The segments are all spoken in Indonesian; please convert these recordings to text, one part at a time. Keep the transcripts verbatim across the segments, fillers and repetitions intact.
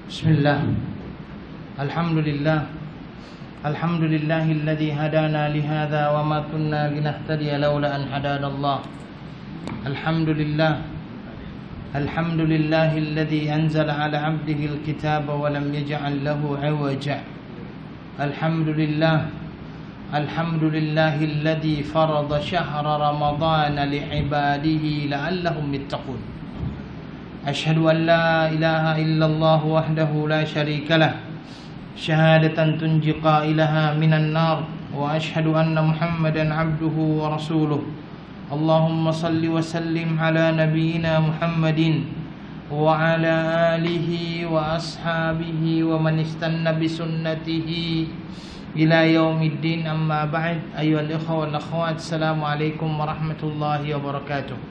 Bismillah. Alhamdulillah. Alhamdulillahilladzi hadana lihadza wa ma kunna linahtadiya laula an hadanallah. Alhamdulillah. Alhamdulillahilladzi anzala ala 'abdihi alkitaba wa lam yaj'al lahu 'iwaja. Alhamdulillah. Alhamdulillahilladzi farada syahra ramadhana li'ibadihi la'allahum yattaqun. Asyhadu an la ilaha illallah wahdahu la syarika lah, syahadatan tunji qailaha minan nar, wa asyhadu anna Muhammadan abduhu wa rasuluh. Allahumma salli wa sallim ala nabiyyina Muhammadin wa ala alihi wa ashabihi wa man istanna bi sunnatihi ila yaumiddin. Amma ba'd. Ayyuhal ikhwa wal akhwat, assalamu alaikum warahmatullahi wabarakatuh.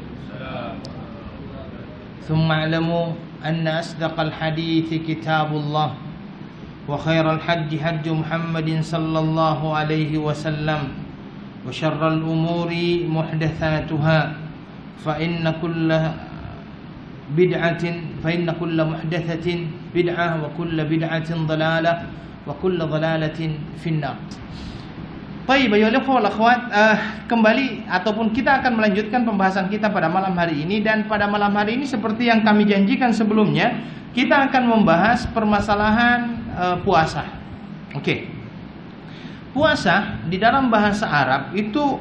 ثم اعلموا أن أصدق الحديث كتاب الله وخير الحج حج محمد صلى الله عليه وسلم وشر الأمور محدثاتها فإن كل بدعة فإن كل محدثة بدعة وكل بدعة ضلالة وكل ضلالة في النار. Baik, ayolah wal akhwat, uh, kembali ataupun kita akan melanjutkan pembahasan kita pada malam hari ini. Dan pada malam hari ini seperti yang kami janjikan sebelumnya, kita akan membahas permasalahan uh, puasa. Oke. Okay. Puasa di dalam bahasa Arab itu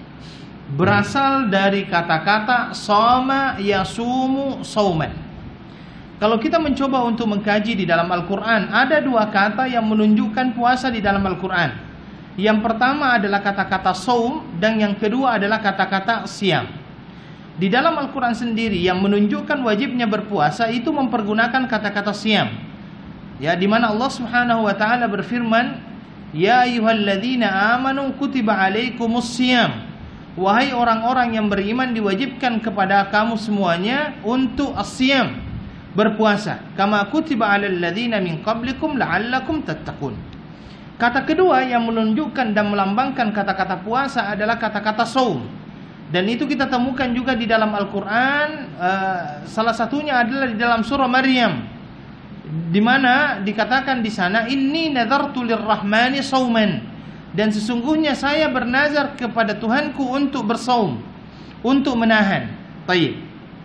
berasal dari kata-kata shoma yasumu sauman. Kalau kita mencoba untuk mengkaji di dalam Al-Quran, ada dua kata yang menunjukkan puasa di dalam Al-Quran. Yang pertama adalah kata-kata saum, dan yang kedua adalah kata-kata siam. Di dalam Al-Quran sendiri yang menunjukkan wajibnya berpuasa itu mempergunakan kata-kata siam. Ya, di mana Allah Subhanahu wa taala berfirman, "Ya ayyuhalladzina amanu kutiba alaikumus siyam." Wahai orang-orang yang beriman, diwajibkan kepada kamu semuanya untuk as-siyam, berpuasa. Kama kutiba alal ladzina min qablikum la'allakum tattaqun. Kata kedua yang menunjukkan dan melambangkan kata-kata puasa adalah kata-kata saum. Dan itu kita temukan juga di dalam Al-Quran. uh, Salah satunya adalah di dalam surah Maryam, di mana dikatakan di sana, inni nadartu lirrahmani sauman, dan sesungguhnya saya bernazar kepada Tuhanku untuk bersaum, untuk menahan. Taib.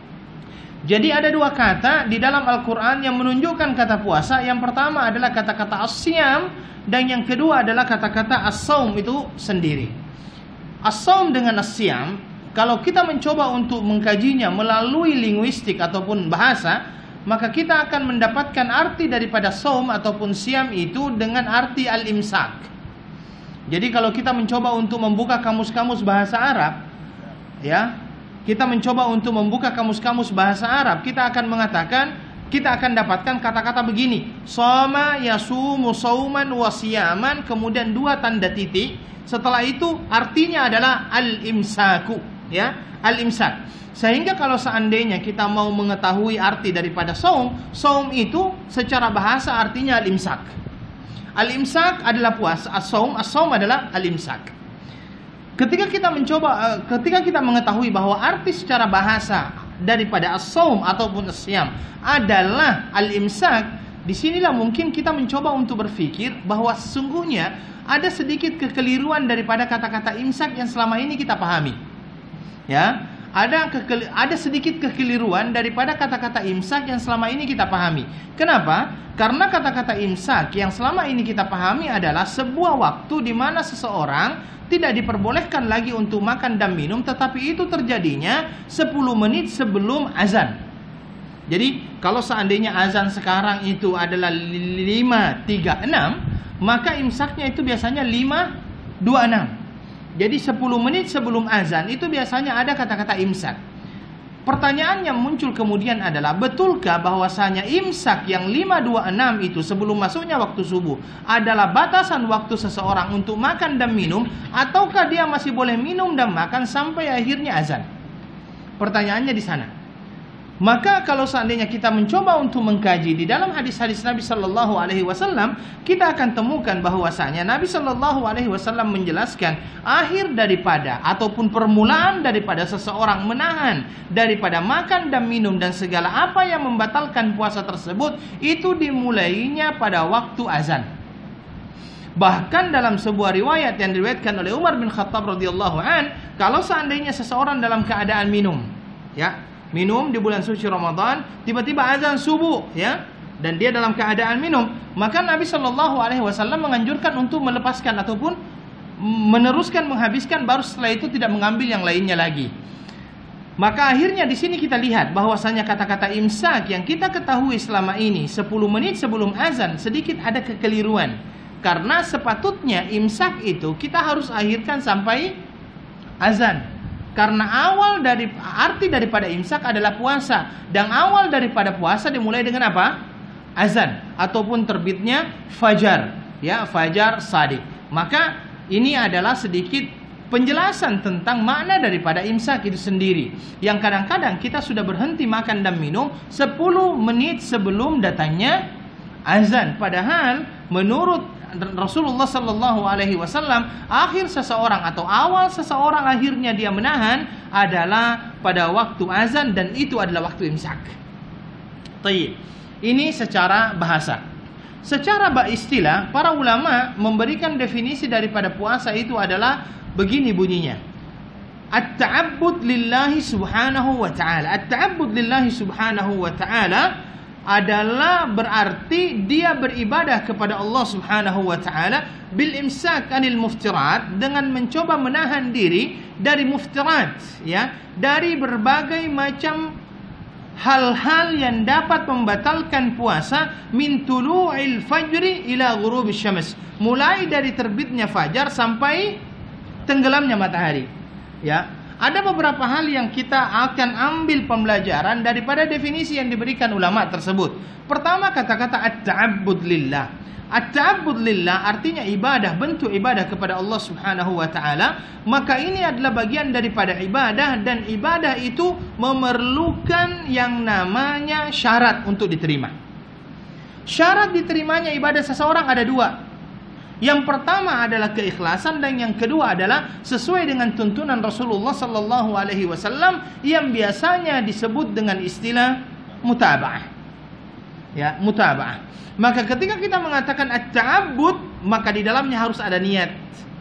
Jadi ada dua kata di dalam Al-Quran yang menunjukkan kata puasa. Yang pertama adalah kata-kata as-siyam, dan yang kedua adalah kata-kata as-saum itu sendiri. As-saum dengan as-siyam, kalau kita mencoba untuk mengkajinya melalui linguistik ataupun bahasa, maka kita akan mendapatkan arti daripada saum ataupun siyam itu dengan arti al-imsak. Jadi kalau kita mencoba untuk membuka kamus-kamus bahasa Arab, ya, kita mencoba untuk membuka kamus-kamus bahasa Arab, kita akan mengatakan, kita akan dapatkan kata-kata begini: shoma yasumu sauman wa siyaman, kemudian dua tanda titik. Setelah itu artinya adalah al-imsaku, ya, al-imsak. Sehingga kalau seandainya kita mau mengetahui arti daripada saum, saum itu secara bahasa artinya al-imsak. Al-imsak adalah puasa, as-saum, as-saum adalah al-imsak. Ketika kita mencoba, ketika kita mengetahui bahwa arti secara bahasa daripada as-saum ataupun as-siyam adalah al-imsak, disinilah mungkin kita mencoba untuk berpikir bahwa sesungguhnya ada sedikit kekeliruan daripada kata-kata imsak yang selama ini kita pahami. Ya, ada kekel, ada sedikit kekeliruan daripada kata-kata imsak yang selama ini kita pahami. Kenapa? Karena kata-kata imsak yang selama ini kita pahami adalah sebuah waktu di mana seseorang tidak diperbolehkan lagi untuk makan dan minum, tetapi itu terjadinya sepuluh menit sebelum azan. Jadi kalau seandainya azan sekarang itu adalah lima tiga enam, maka imsaknya itu biasanya lima dua enam. Jadi sepuluh menit sebelum azan itu biasanya ada kata-kata imsak. Pertanyaan yang muncul kemudian adalah, betulkah bahwasanya imsak yang lima dua enam itu sebelum masuknya waktu subuh adalah batasan waktu seseorang untuk makan dan minum, ataukah dia masih boleh minum dan makan sampai akhirnya azan? Pertanyaannya di sana. Maka kalau seandainya kita mencoba untuk mengkaji di dalam hadis-hadis Nabi Shallallahu Alaihi Wasallam, kita akan temukan bahwasanya Nabi Shallallahu Alaihi Wasallam menjelaskan akhir daripada ataupun permulaan daripada seseorang menahan daripada makan dan minum dan segala apa yang membatalkan puasa tersebut itu dimulainya pada waktu azan. Bahkan dalam sebuah riwayat yang diriwayatkan oleh Umar bin Khattab radhiyallahu an, kalau seandainya seseorang dalam keadaan minum, ya. minum di bulan suci Ramadan, tiba-tiba azan subuh, ya, dan dia dalam keadaan minum, maka Nabi Shallallahu Alaihi Wasallam menganjurkan untuk melepaskan ataupun meneruskan menghabiskan, baru setelah itu tidak mengambil yang lainnya lagi. Maka akhirnya di sini kita lihat bahwasanya kata-kata imsak yang kita ketahui selama ini sepuluh menit sebelum azan sedikit ada kekeliruan, karena sepatutnya imsak itu kita harus akhirkan sampai azan. Karena awal dari arti daripada imsak adalah puasa, dan awal daripada puasa dimulai dengan apa? Azan ataupun terbitnya fajar, ya, fajar shadiq. Maka ini adalah sedikit penjelasan tentang makna daripada imsak itu sendiri, yang kadang-kadang kita sudah berhenti makan dan minum sepuluh menit sebelum datangnya azan, padahal menurut Rasulullah Sallallahu Alaihi Wasallam akhir seseorang atau awal seseorang akhirnya dia menahan adalah pada waktu azan, dan itu adalah waktu imsak. Tayyib. Ini secara bahasa. Secara istilah, para ulama memberikan definisi daripada puasa itu adalah begini bunyinya: at-ta'abbud lillahi subhanahu wa ta'ala. At-ta'abbud lillahi subhanahu wa ta'ala adalah berarti dia beribadah kepada Allah Subhanahu wa taala bil imsak anil muftirat, dengan mencoba menahan diri dari muftirat, ya, dari berbagai macam hal-hal yang dapat membatalkan puasa, min tulu'il fajri ila ghurubis syams, mulai dari terbitnya fajar sampai tenggelamnya matahari, ya. Ada beberapa hal yang kita akan ambil pembelajaran daripada definisi yang diberikan ulama tersebut. Pertama, kata-kata at-ta'abbud lillah. At-ta'abbud lillah artinya ibadah, bentuk ibadah kepada Allah Subhanahu wa taala. Maka ini adalah bagian daripada ibadah, dan ibadah itu memerlukan yang namanya syarat untuk diterima. Syarat diterimanya ibadah seseorang ada dua. Yang pertama adalah keikhlasan, dan yang kedua adalah sesuai dengan tuntunan Rasulullah Sallallahu Alaihi Wasallam yang biasanya disebut dengan istilah mutaba'ah. Ya, mutaba'ah. Maka ketika kita mengatakan at-ta'abbud, maka di dalamnya harus ada niat.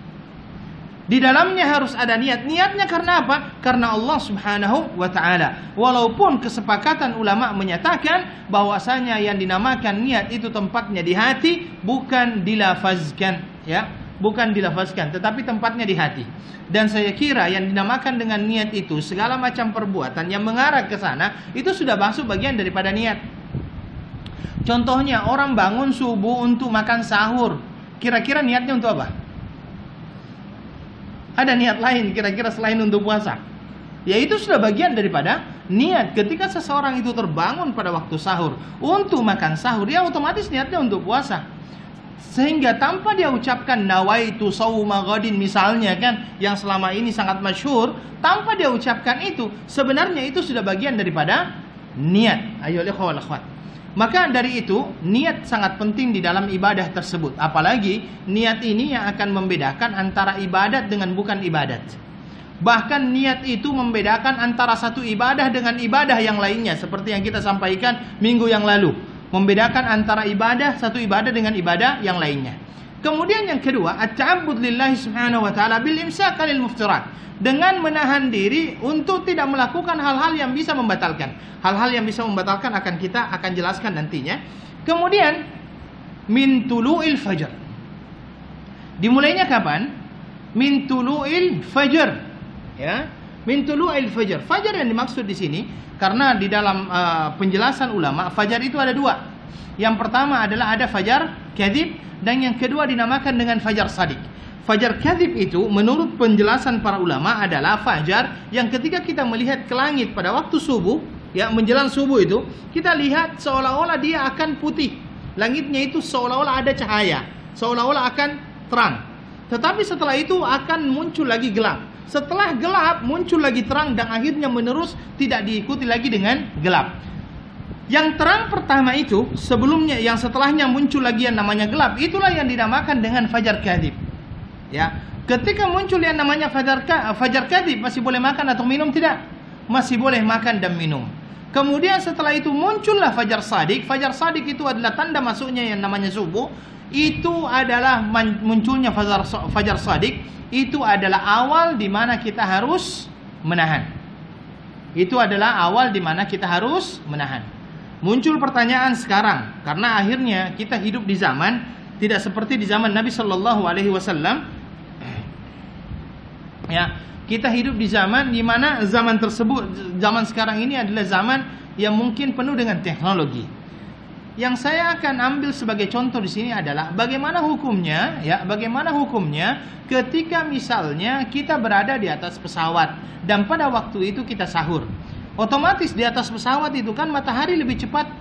Di dalamnya harus ada niat. Niatnya karena apa? Karena Allah Subhanahu wa taala. Walaupun kesepakatan ulama menyatakan bahwasanya yang dinamakan niat itu tempatnya di hati, bukan dilafazkan, ya. Bukan dilafazkan, tetapi tempatnya di hati. Dan saya kira yang dinamakan dengan niat itu segala macam perbuatan yang mengarah ke sana itu sudah masuk bagian daripada niat. Contohnya orang bangun subuh untuk makan sahur, kira-kira niatnya untuk apa? Ada niat lain kira-kira selain untuk puasa? Ya, itu sudah bagian daripada niat. Ketika seseorang itu terbangun pada waktu sahur untuk makan sahur, dia otomatis niatnya untuk puasa. Sehingga tanpa dia ucapkan nawaitu shauma ghadin misalnya, kan, yang selama ini sangat masyhur, tanpa dia ucapkan itu, sebenarnya itu sudah bagian daripada niat. Ayo ikhwal akhwat. Maka dari itu, niat sangat penting di dalam ibadah tersebut. Apalagi niat ini yang akan membedakan antara ibadat dengan bukan ibadat. Bahkan niat itu membedakan antara satu ibadah dengan ibadah yang lainnya, seperti yang kita sampaikan minggu yang lalu. Membedakan antara ibadah, satu ibadah dengan ibadah yang lainnya. Kemudian yang kedua, at-ta'abbud lillahi subhanahu wa ta'ala bil imsak anil muftirat, dengan menahan diri untuk tidak melakukan hal-hal yang bisa membatalkan. Hal-hal yang bisa membatalkan akan kita akan jelaskan nantinya. Kemudian min tulu'il fajr. Dimulainya kapan? Min tulu'il fajr. Ya, min tulu'il fajr. Fajar yang dimaksud di sini karena di dalam uh, penjelasan ulama, fajar itu ada dua. Yang pertama adalah ada fajar kadzib, dan yang kedua dinamakan dengan fajar shadiq. Fajar kadzib itu menurut penjelasan para ulama adalah fajar yang ketika kita melihat ke langit pada waktu subuh, ya, menjelang subuh itu, kita lihat seolah-olah dia akan putih. Langitnya itu seolah-olah ada cahaya, seolah-olah akan terang. Tetapi setelah itu akan muncul lagi gelap, Setelah gelap muncul lagi terang dan akhirnya menerus tidak diikuti lagi dengan gelap. Yang terang pertama itu sebelumnya, yang setelahnya muncul lagi yang namanya gelap, itulah yang dinamakan dengan fajar kadhib. Ya, ketika muncul yang namanya fajar fajar kadhib, masih boleh makan atau minum? Tidak, masih boleh makan dan minum. Kemudian setelah itu muncullah fajar shadiq. Fajar shadiq itu adalah tanda masuknya yang namanya subuh. Itu adalah munculnya fajar fajar shadiq. Itu adalah awal di mana kita harus menahan. Itu adalah awal di mana kita harus menahan. Muncul pertanyaan sekarang, karena akhirnya kita hidup di zaman tidak seperti di zaman Nabi Shallallahu Alaihi Wasallam. Ya. Kita hidup di zaman di mana zaman tersebut, zaman sekarang ini adalah zaman yang mungkin penuh dengan teknologi. Yang saya akan ambil sebagai contoh di sini adalah bagaimana hukumnya, ya, bagaimana hukumnya ketika misalnya kita berada di atas pesawat dan pada waktu itu kita sahur. Otomatis di atas pesawat itu kan matahari lebih cepat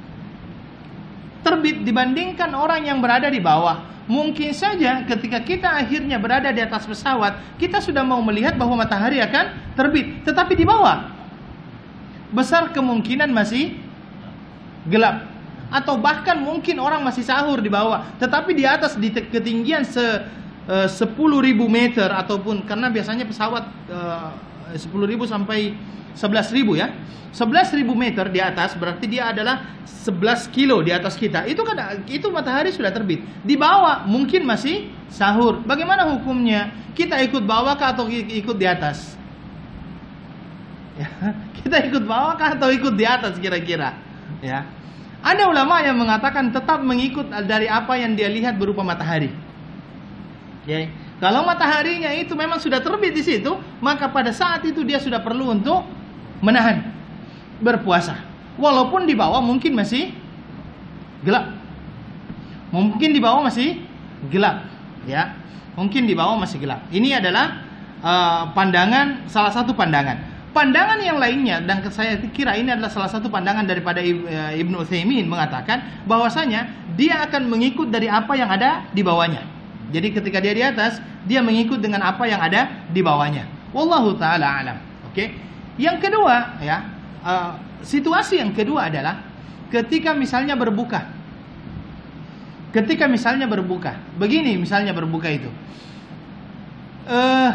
terbit dibandingkan orang yang berada di bawah. Mungkin saja ketika kita akhirnya berada di atas pesawat, kita sudah mau melihat bahwa matahari akan terbit, tetapi di bawah besar kemungkinan masih gelap. Atau bahkan mungkin orang masih sahur di bawah, tetapi di atas di ketinggian se, uh, sepuluh ribu meter, ataupun karena biasanya pesawat uh, sepuluh ribu sampai sebelas ribu ya, sebelas ribu meter di atas berarti dia adalah sebelas kilo di atas kita. Itu kan itu matahari sudah terbit. Di bawah mungkin masih sahur. Bagaimana hukumnya? Kita ikut bawah kah atau ikut di atas? Ya, kita ikut bawah kah atau ikut di atas kira-kira? Ya. Ada ulama yang mengatakan tetap mengikut dari apa yang dia lihat berupa matahari. Ya. Kalau mataharinya itu memang sudah terbit di situ, maka pada saat itu dia sudah perlu untuk menahan berpuasa. Walaupun di bawah mungkin masih gelap. Mungkin di bawah masih gelap, ya. Mungkin di bawah masih gelap. Ini adalah uh, pandangan, salah satu pandangan. Pandangan yang lainnya, dan saya kira ini adalah salah satu pandangan daripada Ibnu Utsaimin, mengatakan bahwasanya dia akan mengikut dari apa yang ada di bawahnya. Jadi ketika dia di atas, dia mengikut dengan apa yang ada di bawahnya. Wallahu taala alam. Oke. Yang kedua, ya, uh, situasi yang kedua adalah ketika misalnya berbuka. Ketika misalnya berbuka. Begini misalnya berbuka itu. Uh,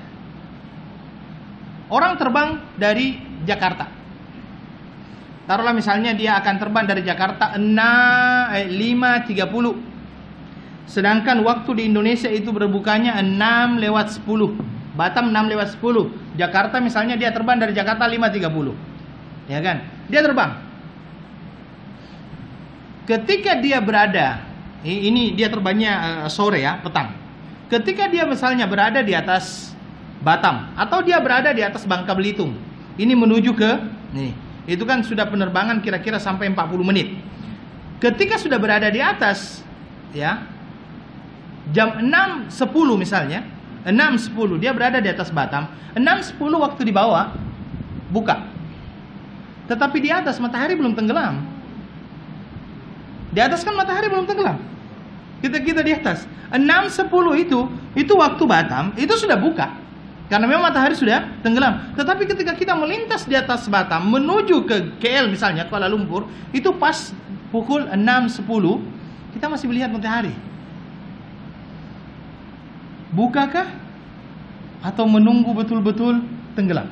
orang terbang dari Jakarta. Taruhlah misalnya dia akan terbang dari Jakarta lima tiga puluh. Sedangkan waktu di Indonesia itu berbukanya enam lewat sepuluh. Batam enam lewat sepuluh. Jakarta misalnya dia terbang dari Jakarta lima tiga puluh. Ya kan? Dia terbang. Ketika dia berada, ini dia terbangnya sore ya, petang. Ketika dia misalnya berada di atas Batam atau dia berada di atas Bangka Belitung, ini menuju ke nih, itu kan sudah penerbangan kira-kira sampai empat puluh menit. Ketika sudah berada di atas, ya, jam enam sepuluh misalnya, enam sepuluh dia berada di atas Batam, enam sepuluh waktu di bawah buka. Tetapi di atas matahari belum tenggelam. Di atas kan matahari belum tenggelam. Kita kita di atas enam sepuluh itu itu waktu Batam itu sudah buka. Karena memang matahari sudah tenggelam. Tetapi ketika kita melintas di atas Batam menuju ke K L misalnya, Kuala Lumpur, itu pas pukul enam sepuluh kita masih melihat matahari. Bukakah atau menunggu betul-betul tenggelam?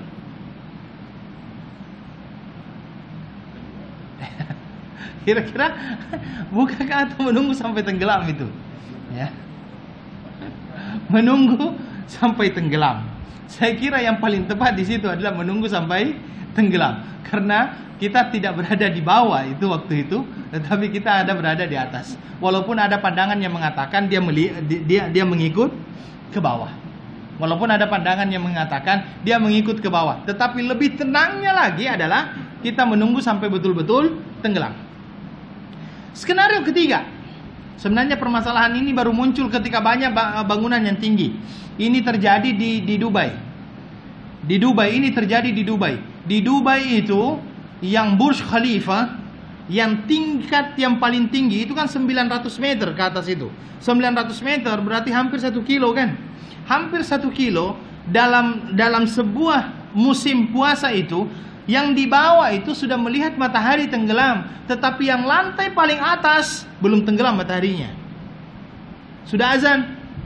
Kira-kira bukakah atau menunggu sampai tenggelam itu? Ya. Menunggu sampai tenggelam. Saya kira yang paling tepat di situ adalah menunggu sampai tenggelam, karena kita tidak berada di bawah itu waktu itu, tetapi kita ada berada di atas. Walaupun ada pandangan yang mengatakan dia meli, dia dia mengikut ke bawah. Walaupun ada pandangan yang mengatakan dia mengikut ke bawah, tetapi lebih tenangnya lagi adalah kita menunggu sampai betul-betul tenggelam. Skenario ketiga, sebenarnya permasalahan ini baru muncul ketika banyak bangunan yang tinggi. Ini terjadi di di Dubai. Di Dubai ini terjadi di Dubai. Di Dubai itu yang Burj Khalifa, yang tingkat yang paling tinggi itu kan sembilan ratus meter ke atas itu. sembilan ratus meter berarti hampir satu kilo kan? Hampir satu kilo dalam dalam sebuah musim puasa itu, yang di bawah itu sudah melihat matahari tenggelam, tetapi yang lantai paling atas belum tenggelam mataharinya. Sudah azan.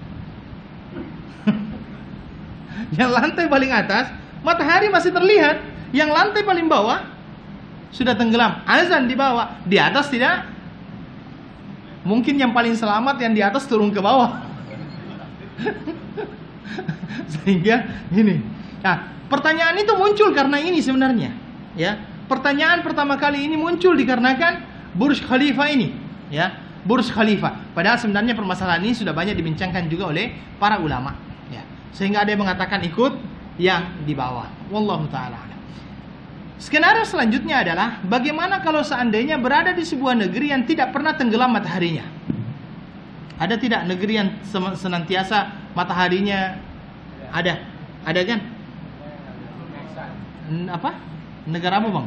Yang lantai paling atas matahari masih terlihat, yang lantai paling bawah sudah tenggelam, azan di bawah, di atas tidak. Mungkin yang paling selamat yang di atas turun ke bawah. Sehingga ini. Nah, pertanyaan itu muncul karena ini sebenarnya, ya. Pertanyaan pertama kali ini muncul dikarenakan Burj Khalifa ini, ya. Burj Khalifa. Padahal sebenarnya permasalahan ini sudah banyak dibincangkan juga oleh para ulama, ya. Sehingga ada yang mengatakan ikut yang di bawah. Wallahu taala. Skenario selanjutnya adalah bagaimana kalau seandainya berada di sebuah negeri yang tidak pernah tenggelam mataharinya? Ada tidak negeri yang senantiasa mataharinya ada? Ada kan? Apa? Negara apa, Bang?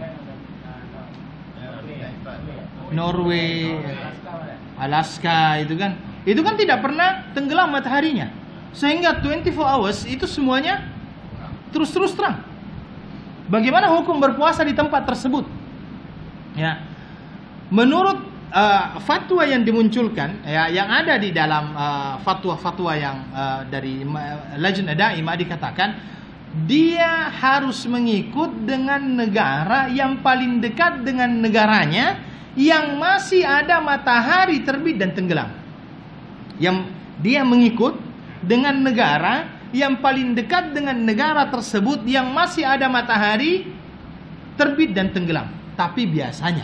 Norway, Alaska itu kan. Itu kan tidak pernah tenggelam mataharinya. Sehingga dua puluh empat hours itu semuanya terus-terus terang. Bagaimana hukum berpuasa di tempat tersebut? Ya. Menurut uh, fatwa yang dimunculkan, ya, yang ada di dalam uh, fatwa-fatwa yang uh, dari Lajnah Daimah dikatakan, dia harus mengikut dengan negara yang paling dekat dengan negaranya yang masih ada matahari terbit dan tenggelam. Yang dia mengikut dengan negara yang paling dekat dengan negara tersebut yang masih ada matahari terbit dan tenggelam. Tapi biasanya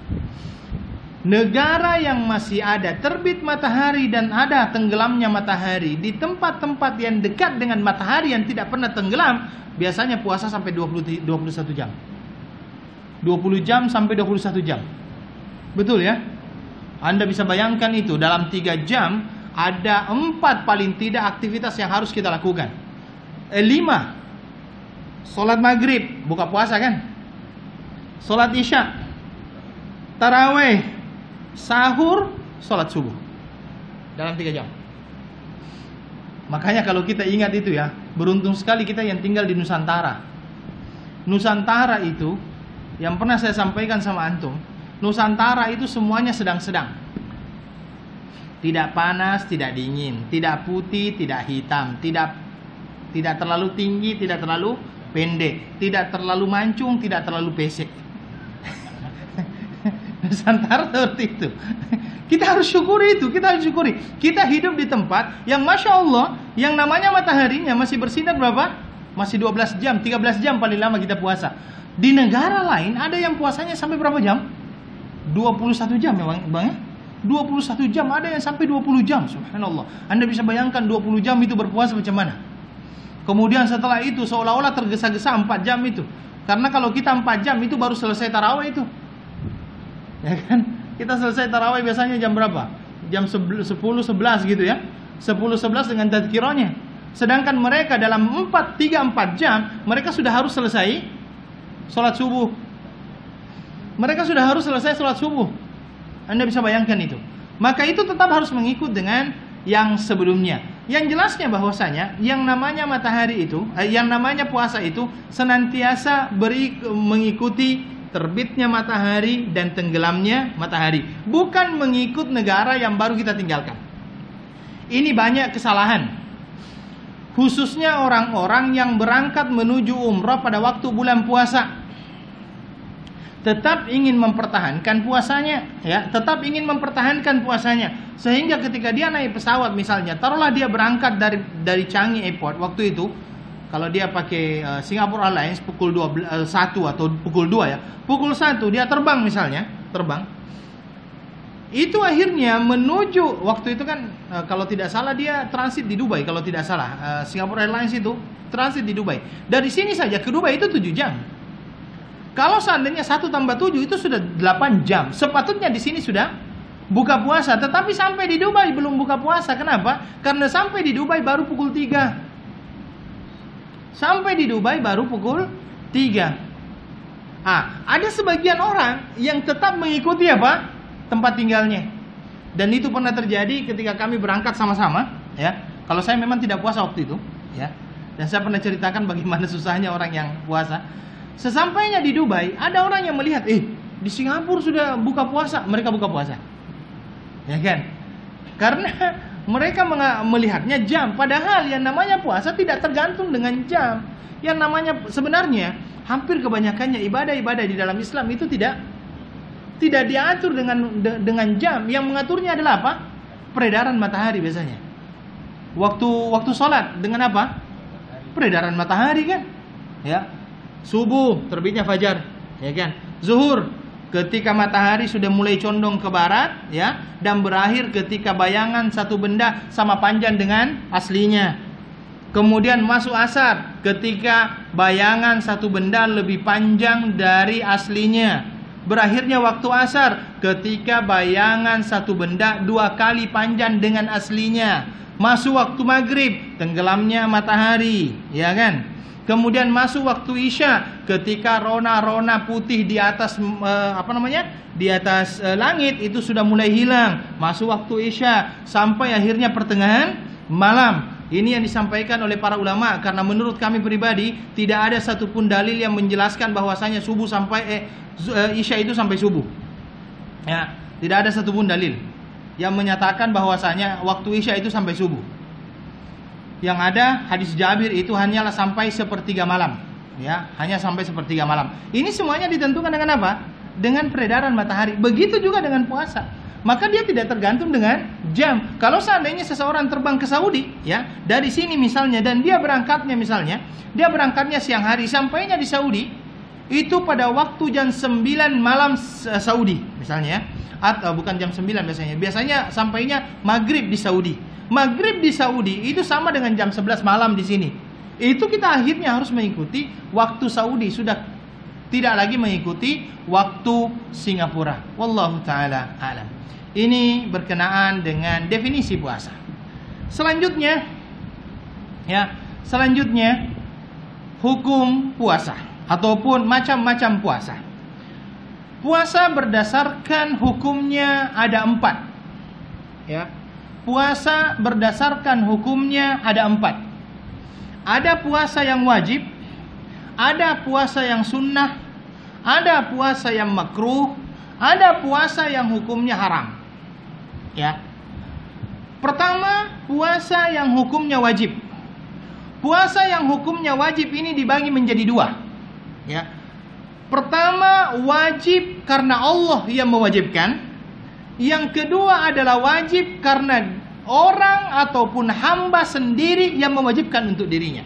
negara yang masih ada terbit matahari dan ada tenggelamnya matahari di tempat-tempat yang dekat dengan matahari yang tidak pernah tenggelam, biasanya puasa sampai dua puluh, dua puluh satu jam. dua puluh jam sampai dua puluh satu jam. Betul ya? Anda bisa bayangkan itu dalam tiga jam ada empat paling tidak aktivitas yang harus kita lakukan. Eh, lima, sholat maghrib, buka puasa kan? Sholat isya, taraweh, sahur, sholat subuh. Dalam tiga jam. Makanya kalau kita ingat itu ya, beruntung sekali kita yang tinggal di Nusantara. Nusantara itu, yang pernah saya sampaikan sama antum, Nusantara itu semuanya sedang-sedang. Tidak panas, tidak dingin, tidak putih, tidak hitam, tidak tidak terlalu tinggi, tidak terlalu pendek, tidak terlalu mancung, tidak terlalu pesek. Nusantara seperti itu. Kita harus syukuri itu, kita harus syukuri. Kita hidup di tempat yang Masya Allah, yang namanya mataharinya masih bersinar berapa? Masih dua belas jam, tiga belas jam paling lama kita puasa. Di negara lain ada yang puasanya sampai berapa jam? dua puluh satu jam ya Bang, Bang ya? dua puluh satu jam, ada yang sampai dua puluh jam. Subhanallah. Anda bisa bayangkan dua puluh jam itu berpuasa macam mana. Kemudian setelah itu seolah-olah tergesa-gesa empat jam itu. Karena kalau kita empat jam itu baru selesai tarawih itu. Ya kan? Kita selesai tarawih biasanya jam berapa? Jam sepuluh sebelas gitu ya. sepuluh sebelas dengan tadkirahnya. Sedangkan mereka dalam empat tiga empat jam mereka sudah harus selesai sholat subuh. Mereka sudah harus selesai sholat subuh. Anda bisa bayangkan itu. Maka itu tetap harus mengikut dengan yang sebelumnya. Yang jelasnya bahwasanya yang namanya matahari itu, eh, yang namanya puasa itu senantiasa beri mengikuti terbitnya matahari dan tenggelamnya matahari, bukan mengikut negara yang baru kita tinggalkan. Ini banyak kesalahan, khususnya orang-orang yang berangkat menuju umrah pada waktu bulan puasa. Tetap ingin mempertahankan puasanya, ya, tetap ingin mempertahankan puasanya, sehingga ketika dia naik pesawat misalnya, taruhlah dia berangkat dari dari Changi Airport waktu itu, kalau dia pakai uh, Singapore Airlines pukul dua belas, uh, satu atau pukul dua ya, pukul satu dia terbang misalnya, terbang, itu akhirnya menuju waktu itu kan uh, kalau tidak salah dia transit di Dubai, kalau tidak salah uh, Singapore Airlines itu transit di Dubai. Dari sini saja ke Dubai itu tujuh jam. Kalau seandainya satu tambah tujuh itu sudah delapan jam. Sepatutnya di sini sudah buka puasa. Tetapi sampai di Dubai belum buka puasa. Kenapa? Karena sampai di Dubai baru pukul tiga. Sampai di Dubai baru pukul tiga. Ah, ada sebagian orang yang tetap mengikuti apa? Tempat tinggalnya. Dan itu pernah terjadi ketika kami berangkat sama-sama. Ya, kalau saya memang tidak puasa waktu itu. Ya. Dan saya pernah ceritakan bagaimana susahnya orang yang puasa. Sesampainya di Dubai, ada orang yang melihat, eh di Singapura sudah buka puasa, mereka buka puasa, ya kan? Karena mereka melihatnya jam, padahal yang namanya puasa tidak tergantung dengan jam. Yang namanya sebenarnya hampir kebanyakannya ibadah-ibadah di dalam Islam itu tidak tidak diatur dengan de, dengan jam. Yang mengaturnya adalah apa? Peredaran matahari biasanya. Waktu waktu sholat dengan apa? Peredaran matahari kan, ya. Subuh terbitnya fajar, ya kan. Zuhur ketika matahari sudah mulai condong ke barat, ya, dan berakhir ketika bayangan satu benda sama panjang dengan aslinya. Kemudian masuk asar ketika bayangan satu benda lebih panjang dari aslinya. Berakhirnya waktu asar ketika bayangan satu benda dua kali panjang dengan aslinya. Masuk waktu maghrib, tenggelamnya matahari, ya kan. Kemudian masuk waktu isya ketika rona-rona putih di atas eh, apa namanya? Di atas eh, langit itu sudah mulai hilang. Masuk waktu isya sampai akhirnya pertengahan malam. Ini yang disampaikan oleh para ulama, karena menurut kami pribadi tidak ada satupun dalil yang menjelaskan bahwasanya subuh sampai eh, isya itu sampai subuh. Ya, tidak ada satupun dalil yang menyatakan bahwasanya waktu isya itu sampai subuh. Yang ada hadis Jabir itu hanyalah sampai sepertiga malam, ya, hanya sampai sepertiga malam. Ini semuanya ditentukan dengan apa? Dengan peredaran matahari. Begitu juga dengan puasa. Maka dia tidak tergantung dengan jam. Kalau seandainya seseorang terbang ke Saudi, ya, dari sini misalnya, dan dia berangkatnya misalnya, dia berangkatnya siang hari, sampainya di Saudi itu pada waktu jam sembilan malam Saudi misalnya, atau bukan jam sembilan biasanya. Biasanya sampainya maghrib di Saudi. Maghrib di Saudi itu sama dengan jam sebelas malam di sini. Itu kita akhirnya harus mengikuti waktu Saudi, sudah tidak lagi mengikuti waktu Singapura. Wallahu taala alam. Ini berkenaan dengan definisi puasa. Selanjutnya, ya, selanjutnya hukum puasa ataupun macam-macam puasa. Puasa berdasarkan hukumnya ada empat, ya. Puasa berdasarkan hukumnya ada empat. Ada puasa yang wajib, ada puasa yang sunnah, ada puasa yang makruh, ada puasa yang hukumnya haram. Ya. Pertama, puasa yang hukumnya wajib. Puasa yang hukumnya wajib ini dibagi menjadi dua. Ya. Pertama, wajib karena Allah yang mewajibkan. Yang kedua adalah wajib karena orang ataupun hamba sendiri yang mewajibkan untuk dirinya.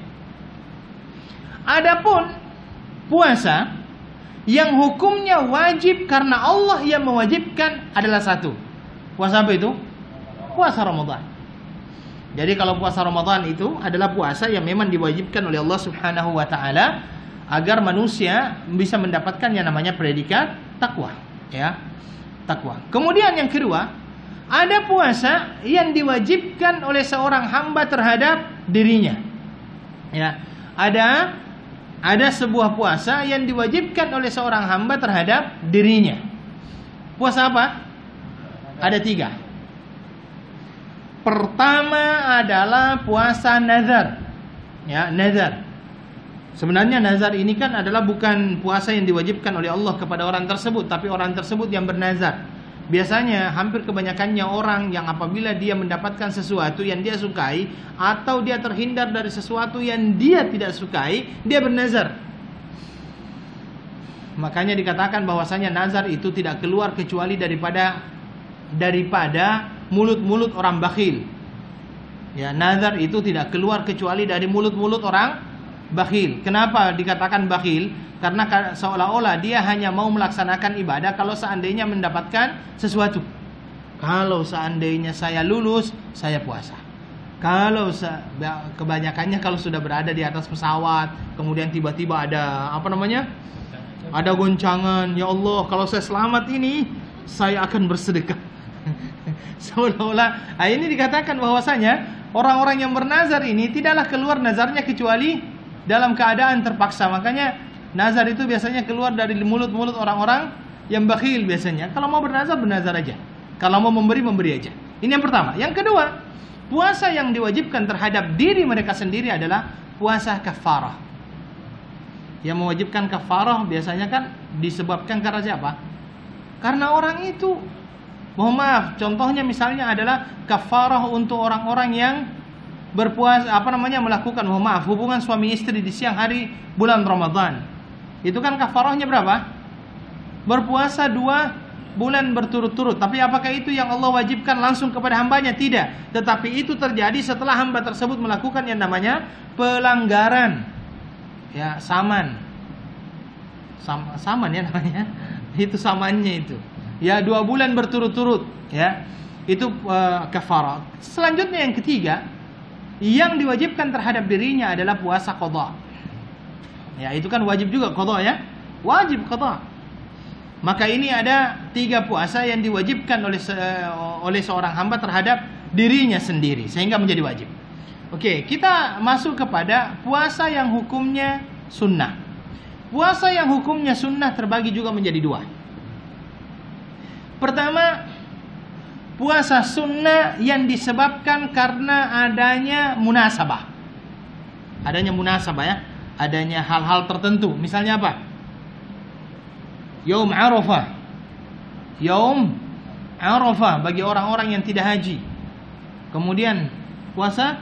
Adapun puasa yang hukumnya wajib karena Allah yang mewajibkan adalah satu. Puasa apa itu? Puasa Ramadan. Jadi kalau puasa Ramadan itu adalah puasa yang memang diwajibkan oleh Allah Subhanahu wa taala agar manusia bisa mendapatkan yang namanya predikat takwa, ya. Takwa. Kemudian yang kedua, ada puasa yang diwajibkan oleh seorang hamba terhadap dirinya. Ya, ada ada sebuah puasa yang diwajibkan oleh seorang hamba terhadap dirinya. Puasa apa? Ada tiga. Pertama adalah puasa nazar. Ya, nazar. Sebenarnya nazar ini kan adalah bukan puasa yang diwajibkan oleh Allah kepada orang tersebut, tapi orang tersebut yang bernazar. Biasanya hampir kebanyakannya orang yang apabila dia mendapatkan sesuatu yang dia sukai atau dia terhindar dari sesuatu yang dia tidak sukai, dia bernazar. Makanya dikatakan bahwasanya nazar itu tidak keluar kecuali daripada daripada mulut-mulut orang bakhil. Ya, nazar itu tidak keluar kecuali dari mulut-mulut orang bakhil. Kenapa dikatakan bakhil? Karena seolah-olah dia hanya mau melaksanakan ibadah kalau seandainya mendapatkan sesuatu. Kalau seandainya saya lulus, saya puasa. Kalau kebanyakannya kalau sudah berada di atas pesawat, kemudian tiba-tiba ada apa namanya? Ada goncangan, ya Allah, kalau saya selamat ini, saya akan bersedekah. Seolah-olah, nah ini dikatakan bahwasanya orang-orang yang bernazar ini tidaklah keluar nazarnya kecuali dalam keadaan terpaksa. Makanya nazar itu biasanya keluar dari mulut-mulut orang-orang yang bakhil biasanya. Kalau mau bernazar, bernazar aja. Kalau mau memberi, memberi aja. Ini yang pertama. Yang kedua, puasa yang diwajibkan terhadap diri mereka sendiri adalah puasa kafarah. Yang mewajibkan kafarah biasanya kan disebabkan karena siapa? Karena orang itu, mohon maaf, contohnya misalnya adalah kafarah untuk orang-orang yang berpuasa, apa namanya, melakukan, mohon maaf, hubungan suami istri di siang hari bulan Ramadan. Itu kan kafarahnya berapa? Berpuasa dua bulan berturut-turut. Tapi apakah itu yang Allah wajibkan langsung kepada hambanya? Tidak. Tetapi itu terjadi setelah hamba tersebut melakukan yang namanya pelanggaran, ya, saman. Sam, saman ya namanya. Itu samannya itu. Ya, dua bulan berturut-turut, ya. Itu uh, kafarah. Selanjutnya yang ketiga, yang diwajibkan terhadap dirinya adalah puasa qadha. Ya, itu kan wajib juga qadha, ya. Wajib qadha. Maka ini ada tiga puasa yang diwajibkan oleh se oleh seorang hamba terhadap dirinya sendiri sehingga menjadi wajib. Oke, kita masuk kepada puasa yang hukumnya sunnah. Puasa yang hukumnya sunnah terbagi juga menjadi dua. Pertama, puasa sunnah yang disebabkan karena adanya munasabah. Adanya munasabah, ya. Adanya hal-hal tertentu. Misalnya apa? Yaum Arafah. Yaum Arafah bagi orang-orang yang tidak haji. Kemudian puasa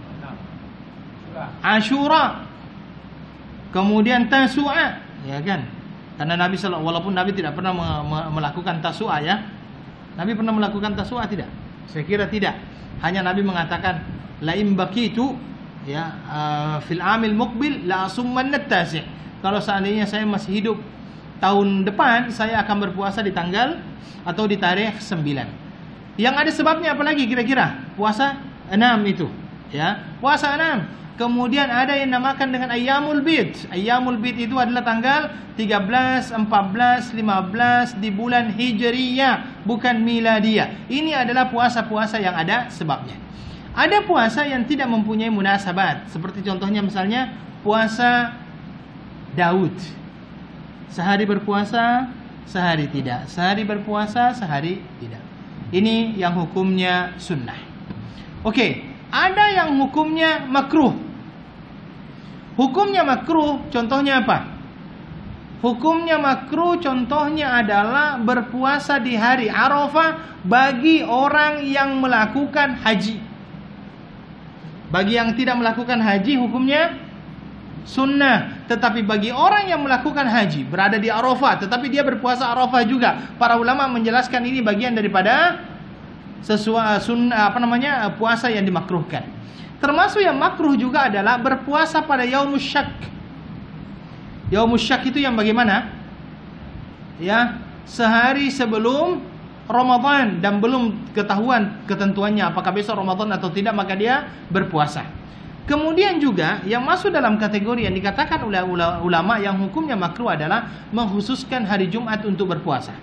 Ashura. Kemudian Tasu'a, ya kan? Karena Nabi sallallahu, walaupun Nabi tidak pernah me me melakukan Tasu'a, ya. Nabi pernah melakukan Tasu'a tidak? Saya kira tidak. Hanya Nabi mengatakan la in baqitu, ya, uh, fil amil muqbil la asummanna tasi'. Kalau seandainya saya masih hidup tahun depan, saya akan berpuasa di tanggal atau di tarikh sembilan. Yang ada sebabnya apa lagi kira-kira? Puasa enam itu, ya. Puasa enam. Kemudian ada yang namakan dengan Ayyamul Bid. Ayyamul Bid itu adalah tanggal tiga belas, empat belas, lima belas di bulan Hijriyah, bukan Miladiyah. Ini adalah puasa-puasa yang ada sebabnya. Ada puasa yang tidak mempunyai munasabat. Seperti contohnya misalnya puasa Daud. Sehari berpuasa, sehari tidak. Sehari berpuasa, sehari tidak. Ini yang hukumnya sunnah. Oke, ada yang hukumnya makruh. Hukumnya makruh, contohnya apa? Hukumnya makruh contohnya adalah berpuasa di hari Arafah bagi orang yang melakukan haji. Bagi yang tidak melakukan haji hukumnya sunnah. Tetapi bagi orang yang melakukan haji, berada di Arafah, tetapi dia berpuasa Arafah juga, para ulama menjelaskan ini bagian daripada sesuai sunnah, apa namanya, puasa yang dimakruhkan. Termasuk yang makruh juga adalah berpuasa pada Yaumus Syak. Yaumus Syak itu yang bagaimana? Ya, sehari sebelum Ramadan dan belum ketahuan ketentuannya apakah besok Ramadan atau tidak, maka dia berpuasa. Kemudian juga yang masuk dalam kategori yang dikatakan oleh ulama yang hukumnya makruh adalah mengkhususkan hari Jumat untuk berpuasa.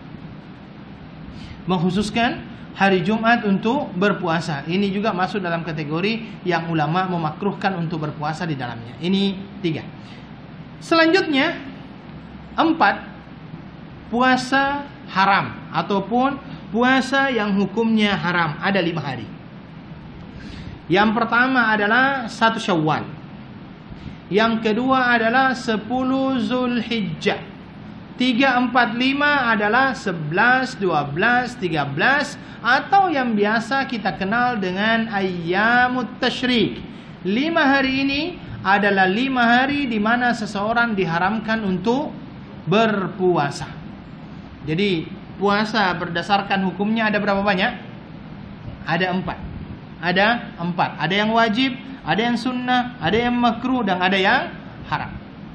Mengkhususkan hari Jumat untuk berpuasa. Ini juga masuk dalam kategori yang ulama memakruhkan untuk berpuasa di dalamnya. Ini tiga. Selanjutnya, empat, puasa haram ataupun puasa yang hukumnya haram. Ada lima hari. Yang pertama adalah satu Syawal. Yang kedua adalah sepuluh Zulhijjah. Tiga, empat, lima adalah sebelas, dua belas, tiga belas, atau yang biasa kita kenal dengan Ayyamut Tasyrik. Lima hari ini adalah lima hari di mana seseorang diharamkan untuk berpuasa. Jadi puasa berdasarkan hukumnya ada berapa banyak? Ada empat. Ada empat. Ada yang wajib, ada yang sunnah, ada yang makruh, dan ada yang haram.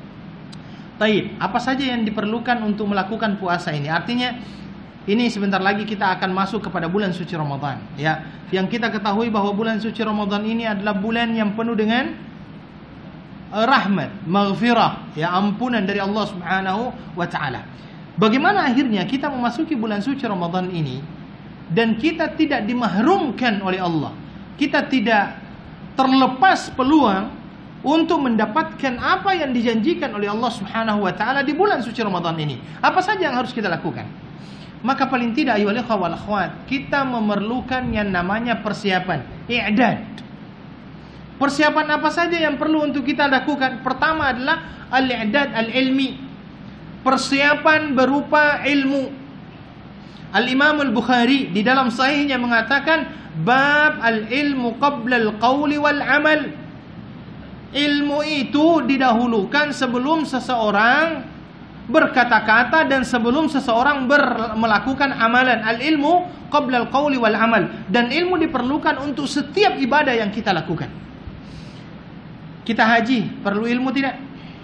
Taib, apa saja yang diperlukan untuk melakukan puasa ini? Artinya ini sebentar lagi kita akan masuk kepada bulan suci Ramadan, ya. Yang kita ketahui bahwa bulan suci Ramadan ini adalah bulan yang penuh dengan rahmat, maghfirah, ya, ampunan dari Allah Subhanahu wa taala. Bagaimana akhirnya kita memasuki bulan suci Ramadan ini dan kita tidak dimahrumkan oleh Allah? Kita tidak terlepas peluang untuk mendapatkan apa yang dijanjikan oleh Allah Subhanahu wa taala di bulan suci Ramadan ini. Apa saja yang harus kita lakukan? Maka paling tidak ayyuhal ikhwah wal akhwat, kita memerlukan yang namanya persiapan, i'dad. Persiapan apa saja yang perlu untuk kita lakukan? Pertama adalah al-i'dad al-ilmi, persiapan berupa ilmu. Al-Imam Al-Bukhari di dalam sahihnya mengatakan bab al-ilmu qabla al-qawli wal-amal. Ilmu itu didahulukan sebelum seseorang berkata-kata dan sebelum seseorang ber, melakukan amalan. Al-ilmu qabla al-qawli wal-amal. Dan ilmu diperlukan untuk setiap ibadah yang kita lakukan. Kita haji, perlu ilmu tidak?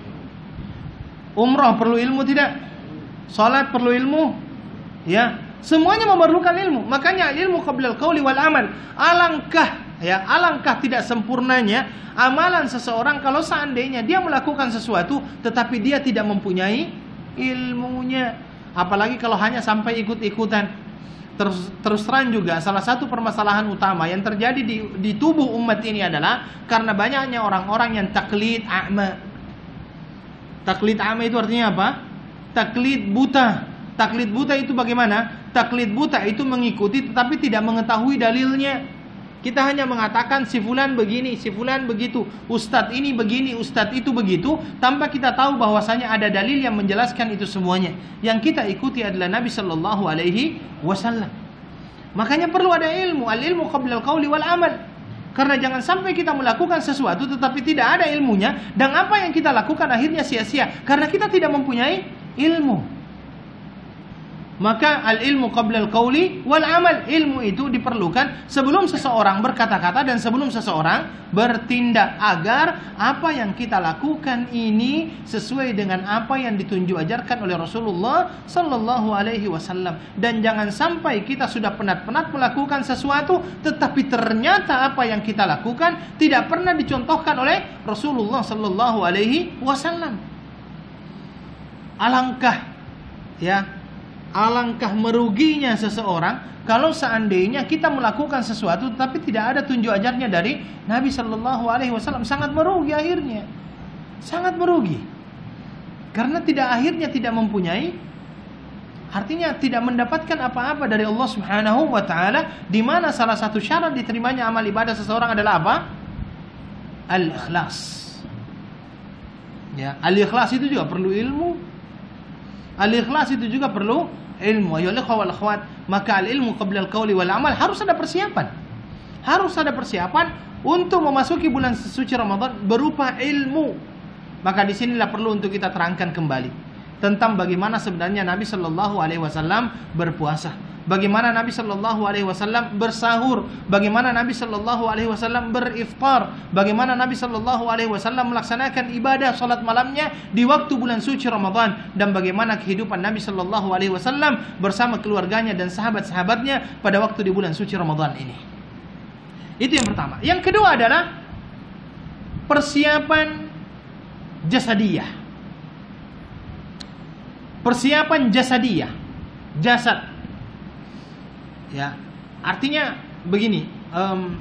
Umrah perlu ilmu tidak? Salat perlu ilmu? Ya, semuanya memerlukan ilmu. Makanya ilmu qabla al-qawli wal amal. Alangkah ya, alangkah tidak sempurnanya amalan seseorang kalau seandainya dia melakukan sesuatu tetapi dia tidak mempunyai ilmunya. Apalagi kalau hanya sampai ikut-ikutan. Terus, terus terang juga salah satu permasalahan utama yang terjadi di, di tubuh umat ini adalah karena banyaknya orang-orang yang taklid a'ma. Taklid a'ma itu artinya apa? Taklid buta. Taklid buta itu bagaimana? Taklid buta itu mengikuti tetapi tidak mengetahui dalilnya. Kita hanya mengatakan si fulan begini, si fulan begitu, ustadz ini begini, ustadz itu begitu, tanpa kita tahu bahwasanya ada dalil yang menjelaskan itu semuanya. Yang kita ikuti adalah Nabi Shallallahu Alaihi Wasallam. Makanya perlu ada ilmu, al ilmu qabla al qawli wal amal. Karena jangan sampai kita melakukan sesuatu tetapi tidak ada ilmunya, dan apa yang kita lakukan akhirnya sia-sia karena kita tidak mempunyai ilmu. Maka al-ilmu qabla al-qawli wal amal. Ilmu itu diperlukan sebelum seseorang berkata-kata dan sebelum seseorang bertindak, agar apa yang kita lakukan ini sesuai dengan apa yang ditunjuk ajarkan oleh Rasulullah sallallahu alaihi wasallam. Dan jangan sampai kita sudah penat-penat melakukan sesuatu tetapi ternyata apa yang kita lakukan tidak pernah dicontohkan oleh Rasulullah sallallahu alaihi wasallam. Alangkah ya Alangkah meruginya seseorang kalau seandainya kita melakukan sesuatu tapi tidak ada tunjuk ajarnya dari Nabi Shallallahu Alaihi Wasallam. Sangat merugi akhirnya, sangat merugi. Karena tidak akhirnya tidak mempunyai, artinya tidak mendapatkan apa-apa dari Allah Subhanahu Wa Taala. Di mana salah satu syarat diterimanya amal ibadah seseorang adalah apa? Al-ikhlas. Ya, al-ikhlas itu juga perlu ilmu. Al-ikhlas itu juga perlu ilmu. Ayolah wal akhwat, maka al-ilmu qabla al-qawli wal amal, harus ada persiapan. Harus ada persiapan untuk memasuki bulan suci Ramadan berupa ilmu. Maka disinilah perlu untuk kita terangkan kembali tentang bagaimana sebenarnya Nabi Shallallahu Alaihi Wasallam berpuasa, bagaimana Nabi Shallallahu Alaihi Wasallam bersahur, bagaimana Nabi Shallallahu Alaihi Wasallam beriftar, bagaimana Nabi Shallallahu Alaihi Wasallam melaksanakan ibadah salat malamnya di waktu bulan suci Ramadan, dan bagaimana kehidupan Nabi Shallallahu Alaihi Wasallam bersama keluarganya dan sahabat-sahabatnya pada waktu di bulan suci Ramadan ini. Itu yang pertama. Yang kedua adalah persiapan jasadiyah. Persiapan jasadiyah, jasad. Ya, artinya begini, um,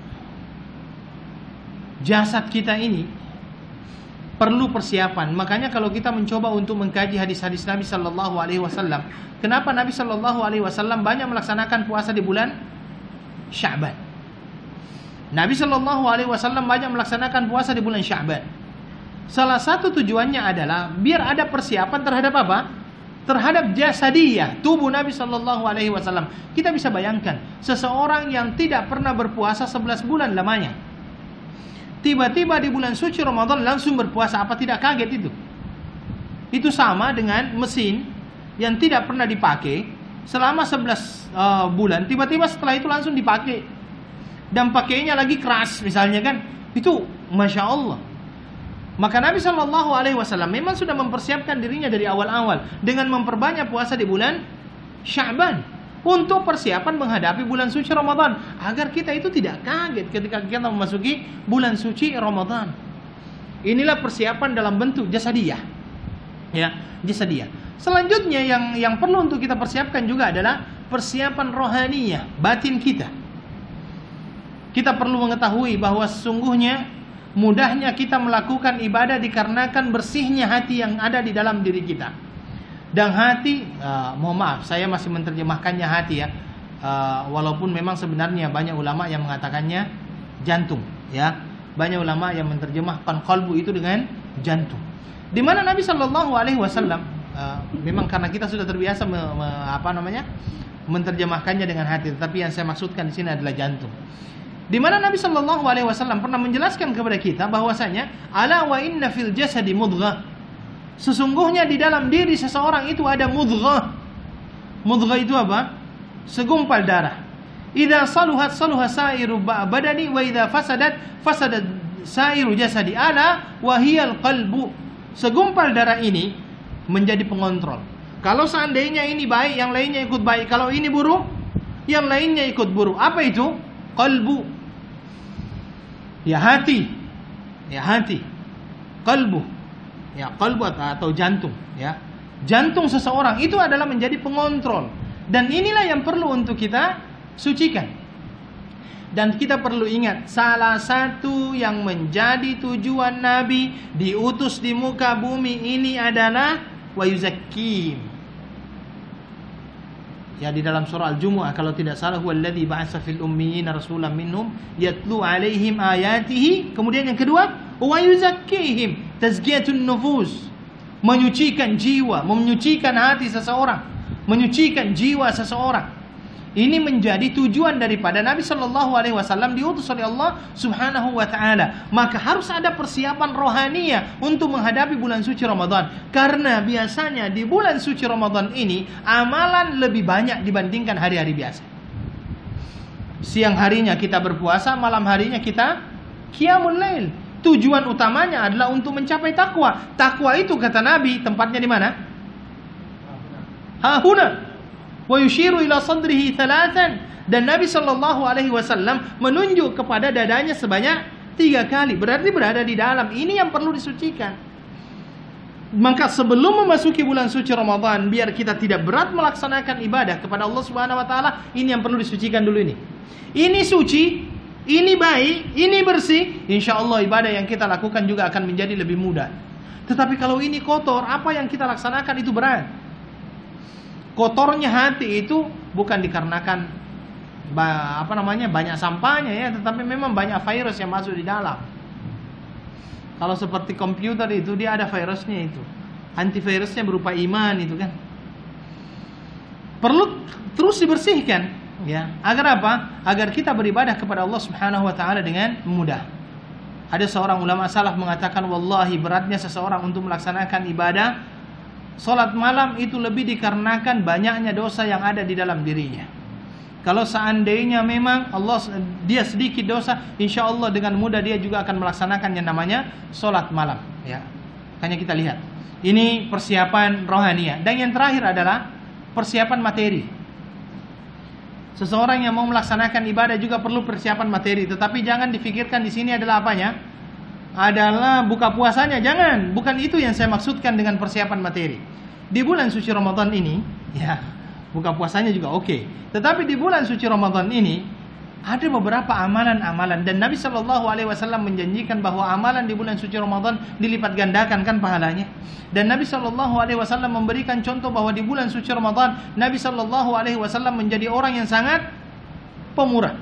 jasad kita ini perlu persiapan. Makanya kalau kita mencoba untuk mengkaji hadis-hadis Nabi Shallallahu Alaihi Wasallam, kenapa Nabi Shallallahu Alaihi Wasallam banyak melaksanakan puasa di bulan Sya'ban? Nabi Shallallahu Alaihi Wasallam banyak melaksanakan puasa di bulan Sya'ban. Salah satu tujuannya adalah biar ada persiapan terhadap apa? Terhadap jasadiyah, tubuh Nabi Shallallahu Alaihi Wasallam. Kita bisa bayangkan seseorang yang tidak pernah berpuasa sebelas bulan lamanya, tiba-tiba di bulan suci Ramadan langsung berpuasa, apa tidak kaget itu? Itu sama dengan mesin yang tidak pernah dipakai selama sebelas uh, bulan, tiba-tiba setelah itu langsung dipakai, dan pakainya lagi keras misalnya kan, itu Masya Allah. Maka Nabi Shallallahu Alaihi Wasallam memang sudah mempersiapkan dirinya dari awal-awal dengan memperbanyak puasa di bulan Sya'ban untuk persiapan menghadapi bulan suci Ramadan, agar kita itu tidak kaget ketika kita memasuki bulan suci Ramadan. Inilah persiapan dalam bentuk jasadiyah, ya, jasadiyah. Selanjutnya yang yang perlu untuk kita persiapkan juga adalah persiapan rohaniyah, batin kita. Kita perlu mengetahui bahwa sesungguhnya mudahnya kita melakukan ibadah dikarenakan bersihnya hati yang ada di dalam diri kita. Dan hati, uh, mohon maaf, saya masih menerjemahkannya hati ya, uh, walaupun memang sebenarnya banyak ulama yang mengatakannya jantung, ya. Banyak ulama yang menerjemahkan qalbu itu dengan jantung. Di mana Nabi Shallallahu Alaihi Wasallam uh, memang karena kita sudah terbiasa me, me, apa namanya menerjemahkannya dengan hati, tetapi yang saya maksudkan di sini adalah jantung. Di mana Nabi Shallallahu Alaihi Wasallam pernah menjelaskan kepada kita bahwasanya ala wa inna fil jasadi mudghah. Sesungguhnya di dalam diri seseorang itu ada mudghah. Mudghah itu apa? Segumpal darah. Idza saluhat saluha sairu badani wa idza fasadat fasadat sairu jasadi ala wa hiyal qalbu. Segumpal darah ini menjadi pengontrol. Kalau seandainya ini baik, yang lainnya ikut baik. Kalau ini buruk, yang lainnya ikut buruk. Apa itu? Qalbu. Ya hati. Ya hati. Qalbu. Ya qalbu atau jantung, ya. Jantung seseorang itu adalah menjadi pengontrol. Dan inilah yang perlu untuk kita sucikan. Dan kita perlu ingat, salah satu yang menjadi tujuan Nabi diutus di muka bumi ini adalah wa yuzakkim. Ya, di dalam surah Al-Jumu'ah kalau tidak salah, huwallazi ba'atsa fil ummiyina rasulan minhum yatlu 'alaihim ayatihi. Kemudian yang kedua, wa yuzakkihim, tazkiyatun nufus, menyucikan jiwa, menyucikan hati seseorang, menyucikan jiwa seseorang. Ini menjadi tujuan daripada Nabi Shallallahu Alaihi Wasallam diutus oleh Allah Subhanahu Wa Taala. Maka harus ada persiapan rohaniah untuk menghadapi bulan suci Ramadan. Karena biasanya di bulan suci Ramadan ini amalan lebih banyak dibandingkan hari-hari biasa. Siang harinya kita berpuasa, malam harinya kita qiyamul lail. Tujuan utamanya adalah untuk mencapai takwa. Takwa itu kata Nabi tempatnya di mana? Hahuna. Wa yushiru ila sadrihi thalathan, dan Nabi Shallallahu Alaihi Wasallam menunjuk kepada dadanya sebanyak tiga kali. Berarti berada di dalam. Ini yang perlu disucikan. Maka sebelum memasuki bulan suci Ramadan, biar kita tidak berat melaksanakan ibadah kepada Allah Subhanahu Wa Taala, ini yang perlu disucikan dulu ini. Ini suci, ini baik, ini bersih. Insya Allah ibadah yang kita lakukan juga akan menjadi lebih mudah. Tetapi kalau ini kotor, apa yang kita laksanakan itu berat. Kotornya hati itu bukan dikarenakan apa namanya banyak sampahnya ya, tetapi memang banyak virus yang masuk di dalam. Kalau seperti komputer itu dia ada virusnya itu, antivirusnya berupa iman itu kan. Perlu terus dibersihkan ya. Agar apa? Agar kita beribadah kepada Allah Subhanahu Wa Taala dengan mudah. Ada seorang ulama salaf mengatakan, wallahi beratnya seseorang untuk melaksanakan ibadah salat malam itu lebih dikarenakan banyaknya dosa yang ada di dalam dirinya. Kalau seandainya memang Allah dia sedikit dosa, insya Allah dengan mudah dia juga akan melaksanakan yang namanya salat malam. Ya, hanya kita lihat. Ini persiapan rohaniah. Dan yang terakhir adalah persiapan materi. Seseorang yang mau melaksanakan ibadah juga perlu persiapan materi. Tetapi jangan difikirkan di sini adalah apanya? Adalah buka puasanya, jangan. Bukan itu yang saya maksudkan dengan persiapan materi. Di bulan suci Ramadan ini, ya, buka puasanya juga oke. Okay. Tetapi di bulan suci Ramadan ini ada beberapa amalan-amalan, dan Nabi Shallallahu Alaihi Wasallam menjanjikan bahwa amalan di bulan suci Ramadan dilipat gandakan kan pahalanya. Dan Nabi Shallallahu Alaihi Wasallam memberikan contoh bahwa di bulan suci Ramadan Nabi Shallallahu Alaihi Wasallam menjadi orang yang sangat pemurah.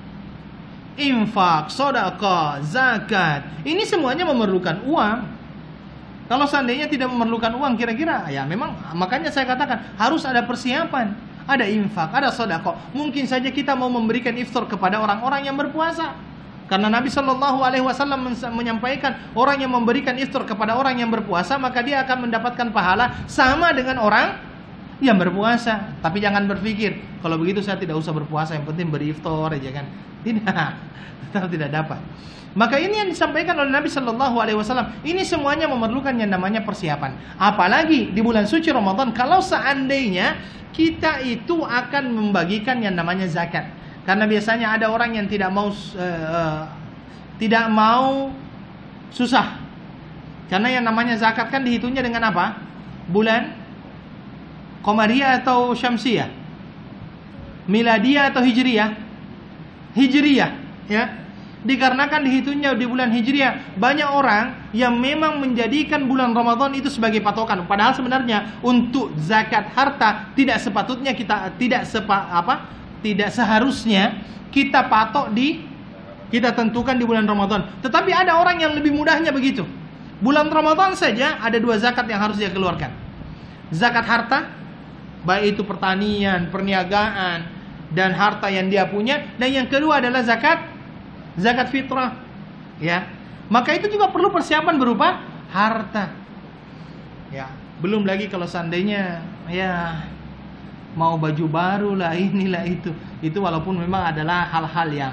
Infak, sedekah, zakat, ini semuanya memerlukan uang. Kalau seandainya tidak memerlukan uang, kira-kira ya memang, makanya saya katakan harus ada persiapan. Ada infak, ada sedekah. Mungkin saja kita mau memberikan iftar kepada orang-orang yang berpuasa. Karena Nabi Shallallahu Alaihi Wasallam menyampaikan orang yang memberikan iftar kepada orang yang berpuasa, maka dia akan mendapatkan pahala sama dengan orang yang berpuasa. Tapi jangan berpikir kalau begitu saya tidak usah berpuasa, yang penting beriftar aja kan. Tidak, tetap tidak dapat. Maka ini yang disampaikan oleh Nabi Shallallahu Alaihi Wasallam. Ini semuanya memerlukan yang namanya persiapan. Apalagi di bulan suci Ramadan, kalau seandainya kita itu akan membagikan yang namanya zakat. Karena biasanya ada orang yang tidak mau uh, tidak mau susah. Karena yang namanya zakat kan dihitungnya dengan apa? Bulan Qamariyah atau Syamsiyah? Miladiyah atau Hijriyah? Hijriyah, ya. Dikarenakan dihitungnya di bulan Hijriyah, banyak orang yang memang menjadikan bulan Ramadan itu sebagai patokan. Padahal sebenarnya untuk zakat harta tidak sepatutnya kita tidak sepa, apa? Tidak seharusnya kita patok di kita tentukan di bulan Ramadan. Tetapi ada orang yang lebih mudahnya begitu. Bulan Ramadan saja ada dua zakat yang harus dia keluarkan. Zakat harta, baik itu pertanian, perniagaan, dan harta yang dia punya. Dan yang kedua adalah zakat zakat fitrah. Ya. Maka itu juga perlu persiapan berupa harta. Ya, belum lagi kalau seandainya ya mau baju baru lah, inilah itu. Itu walaupun memang adalah hal-hal yang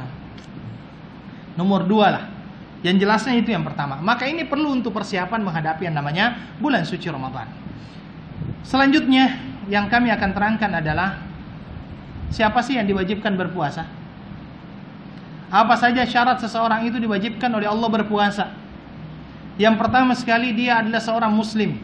nomor dua lah. Yang jelasnya itu yang pertama. Maka ini perlu untuk persiapan menghadapi yang namanya bulan suci Ramadan. Selanjutnya yang kami akan terangkan adalah siapa sih yang diwajibkan berpuasa? Apa saja syarat seseorang itu diwajibkan oleh Allah berpuasa? Yang pertama sekali, dia adalah seorang muslim.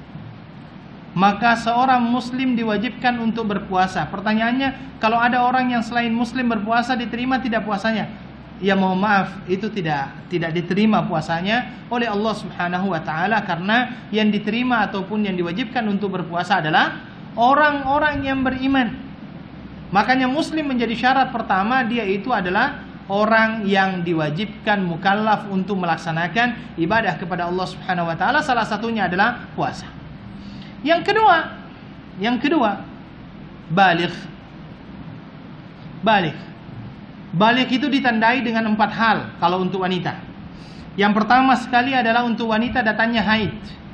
Maka seorang muslim diwajibkan untuk berpuasa. Pertanyaannya, kalau ada orang yang selain muslim berpuasa, diterima tidak puasanya? Ya mohon maaf, itu tidak tidak diterima puasanya oleh Allah Subhanahu wa taala, karena yang diterima ataupun yang diwajibkan untuk berpuasa adalah orang-orang yang beriman. Makanya muslim menjadi syarat pertama, dia itu adalah orang yang diwajibkan mukallaf untuk melaksanakan ibadah kepada Allah Subhanahu wa taala. Salah satunya adalah puasa. Yang kedua, yang kedua, baligh. Baligh. Baligh itu ditandai dengan empat hal kalau untuk wanita. Yang pertama sekali adalah untuk wanita datangnya haid.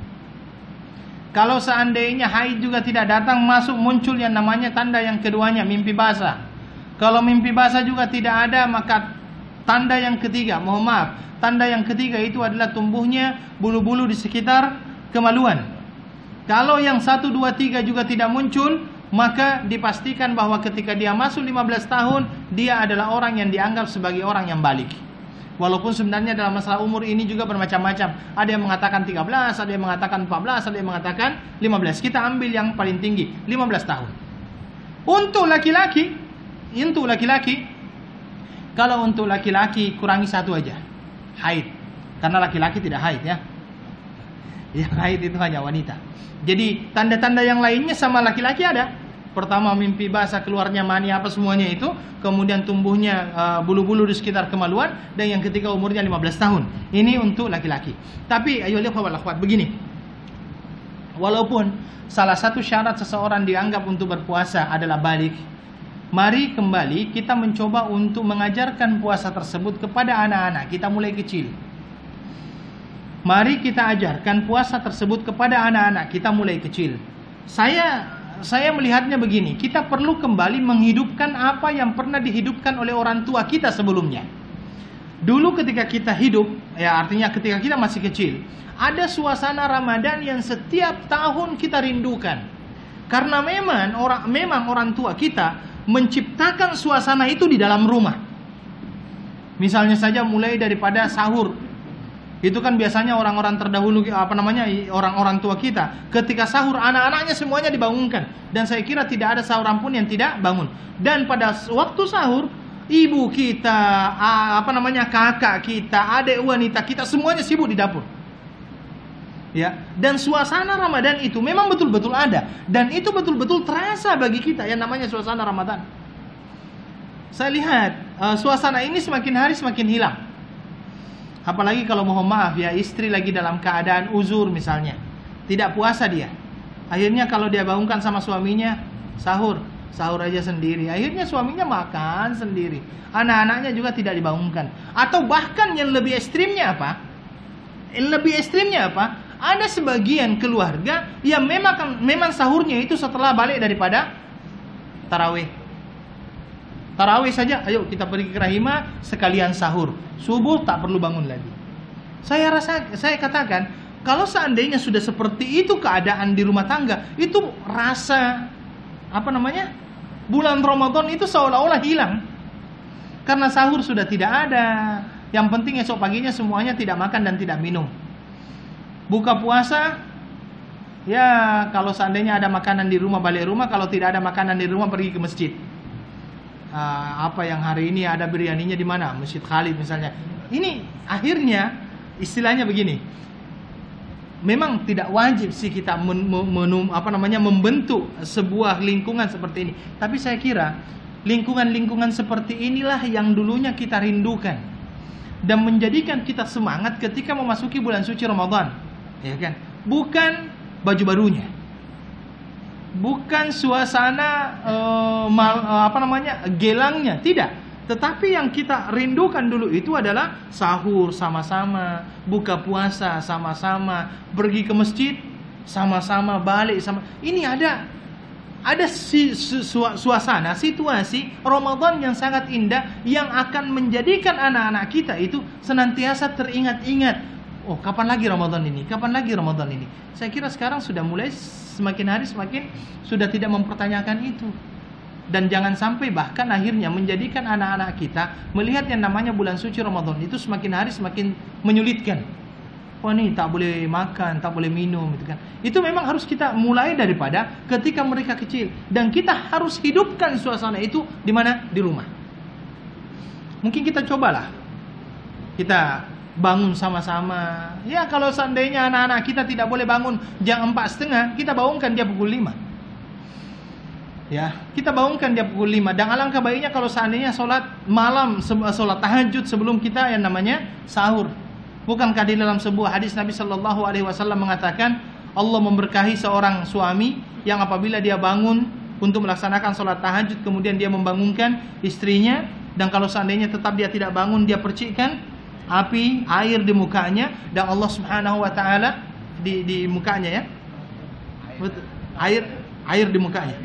Kalau seandainya haid juga tidak datang, masuk muncul yang namanya tanda yang keduanya, mimpi basah. Kalau mimpi basah juga tidak ada, maka tanda yang ketiga, mohon maaf, tanda yang ketiga itu adalah tumbuhnya bulu-bulu di sekitar kemaluan. Kalau yang satu, dua, tiga juga tidak muncul, maka dipastikan bahwa ketika dia masuk lima belas tahun, dia adalah orang yang dianggap sebagai orang yang balik. Walaupun sebenarnya dalam masalah umur ini juga bermacam-macam. Ada yang mengatakan tiga belas, ada yang mengatakan empat belas, ada yang mengatakan lima belas. Kita ambil yang paling tinggi, lima belas tahun. Untuk laki-laki, untuk laki-laki, kalau untuk laki-laki kurangi satu aja, haid. Karena laki-laki tidak haid ya. Yang haid itu hanya wanita. Jadi tanda-tanda yang lainnya sama laki-laki ada. Pertama mimpi basah, keluarnya mani apa semuanya itu. Kemudian tumbuhnya uh, bulu-bulu di sekitar kemaluan. Dan yang ketiga umurnya lima belas tahun. Ini untuk laki-laki. Tapi ayo lihat walaupun begini. Walaupun salah satu syarat seseorang dianggap untuk berpuasa adalah balik, mari kembali kita mencoba untuk mengajarkan puasa tersebut kepada anak-anak kita mulai kecil. Mari kita ajarkan puasa tersebut kepada anak-anak kita mulai kecil. Saya saya melihatnya begini, kita perlu kembali menghidupkan apa yang pernah dihidupkan oleh orang tua kita sebelumnya. Dulu ketika kita hidup, ya artinya ketika kita masih kecil, ada suasana Ramadan yang setiap tahun kita rindukan. Karena memang orang memang orang tua kita menciptakan suasana itu di dalam rumah. Misalnya saja mulai daripada sahur. Itu kan biasanya orang-orang terdahulu, apa namanya, orang-orang tua kita, ketika sahur anak-anaknya semuanya dibangunkan. Dan saya kira tidak ada seorang pun yang tidak bangun. Dan pada waktu sahur, ibu kita, apa namanya, kakak kita, adik wanita kita semuanya sibuk di dapur. Ya, dan suasana Ramadan itu memang betul-betul ada, dan itu betul-betul terasa bagi kita yang namanya suasana Ramadan. Saya lihat uh, suasana ini semakin hari semakin hilang. Apalagi kalau mohon maaf ya, istri lagi dalam keadaan uzur misalnya, tidak puasa dia. Akhirnya kalau dia bangunkan sama suaminya, sahur, sahur aja sendiri. Akhirnya suaminya makan sendiri. Anak-anaknya juga tidak dibangunkan. Atau bahkan yang lebih ekstrimnya apa? Yang lebih ekstrimnya apa? Ada sebagian keluarga yang memang memang sahurnya itu setelah balik daripada tarawih. Tarawih saja, ayo kita pergi ke rahimah sekalian sahur. Subuh tak perlu bangun lagi. Saya rasa, saya katakan, kalau seandainya sudah seperti itu keadaan di rumah tangga, itu rasa apa namanya? Bulan Ramadan itu seolah-olah hilang. Karena sahur sudah tidak ada. Yang penting esok paginya semuanya tidak makan dan tidak minum. Buka puasa, ya kalau seandainya ada makanan di rumah balik rumah, kalau tidak ada makanan di rumah pergi ke masjid. Uh, apa yang hari ini ada biryaninya di mana? Masjid Khalid misalnya. Ini akhirnya istilahnya begini. Memang tidak wajib sih kita men, men, apa namanya membentuk sebuah lingkungan seperti ini. Tapi saya kira lingkungan-lingkungan seperti inilah yang dulunya kita rindukan. dan menjadikan kita semangat ketika memasuki bulan suci Ramadan, ya kan? Bukan baju barunya, bukan suasana uh, mal, uh, apa namanya gelangnya, tidak. Tetapi yang kita rindukan dulu itu adalah sahur sama-sama, buka puasa sama-sama, pergi ke masjid sama-sama, balik sama. Ini ada ada si, su, suasana, situasi Ramadan yang sangat indah, yang akan menjadikan anak-anak kita itu senantiasa teringat-ingat. Oh, kapan lagi Ramadan ini? Kapan lagi Ramadan ini? Saya kira sekarang sudah mulai semakin hari semakin sudah tidak mempertanyakan itu. Dan jangan sampai bahkan akhirnya menjadikan anak-anak kita melihat yang namanya bulan suci Ramadan itu semakin hari semakin menyulitkan. Wah, ini tak boleh makan, tak boleh minum, gitu kan. Itu memang harus kita mulai daripada ketika mereka kecil, dan kita harus hidupkan suasana itu di mana? Di rumah. Mungkin kita cobalah, kita bangun sama-sama. Ya, kalau seandainya anak-anak kita tidak boleh bangun jam empat setengah, kita bangunkan dia pukul lima. Ya, kita bangunkan dia pukul lima. Dan alangkah baiknya kalau seandainya sholat malam, sholat tahajud sebelum kita yang namanya sahur. Bukankah di dalam sebuah hadis Nabi Shallallahu Alaihi Wasallam mengatakan Allah memberkahi seorang suami yang apabila dia bangun untuk melaksanakan sholat tahajud, kemudian dia membangunkan istrinya, dan kalau seandainya tetap dia tidak bangun, dia percikkan api air di mukanya, dan Allah Subhanahu Wa Taala di di mukanya, ya, air air di mukanya.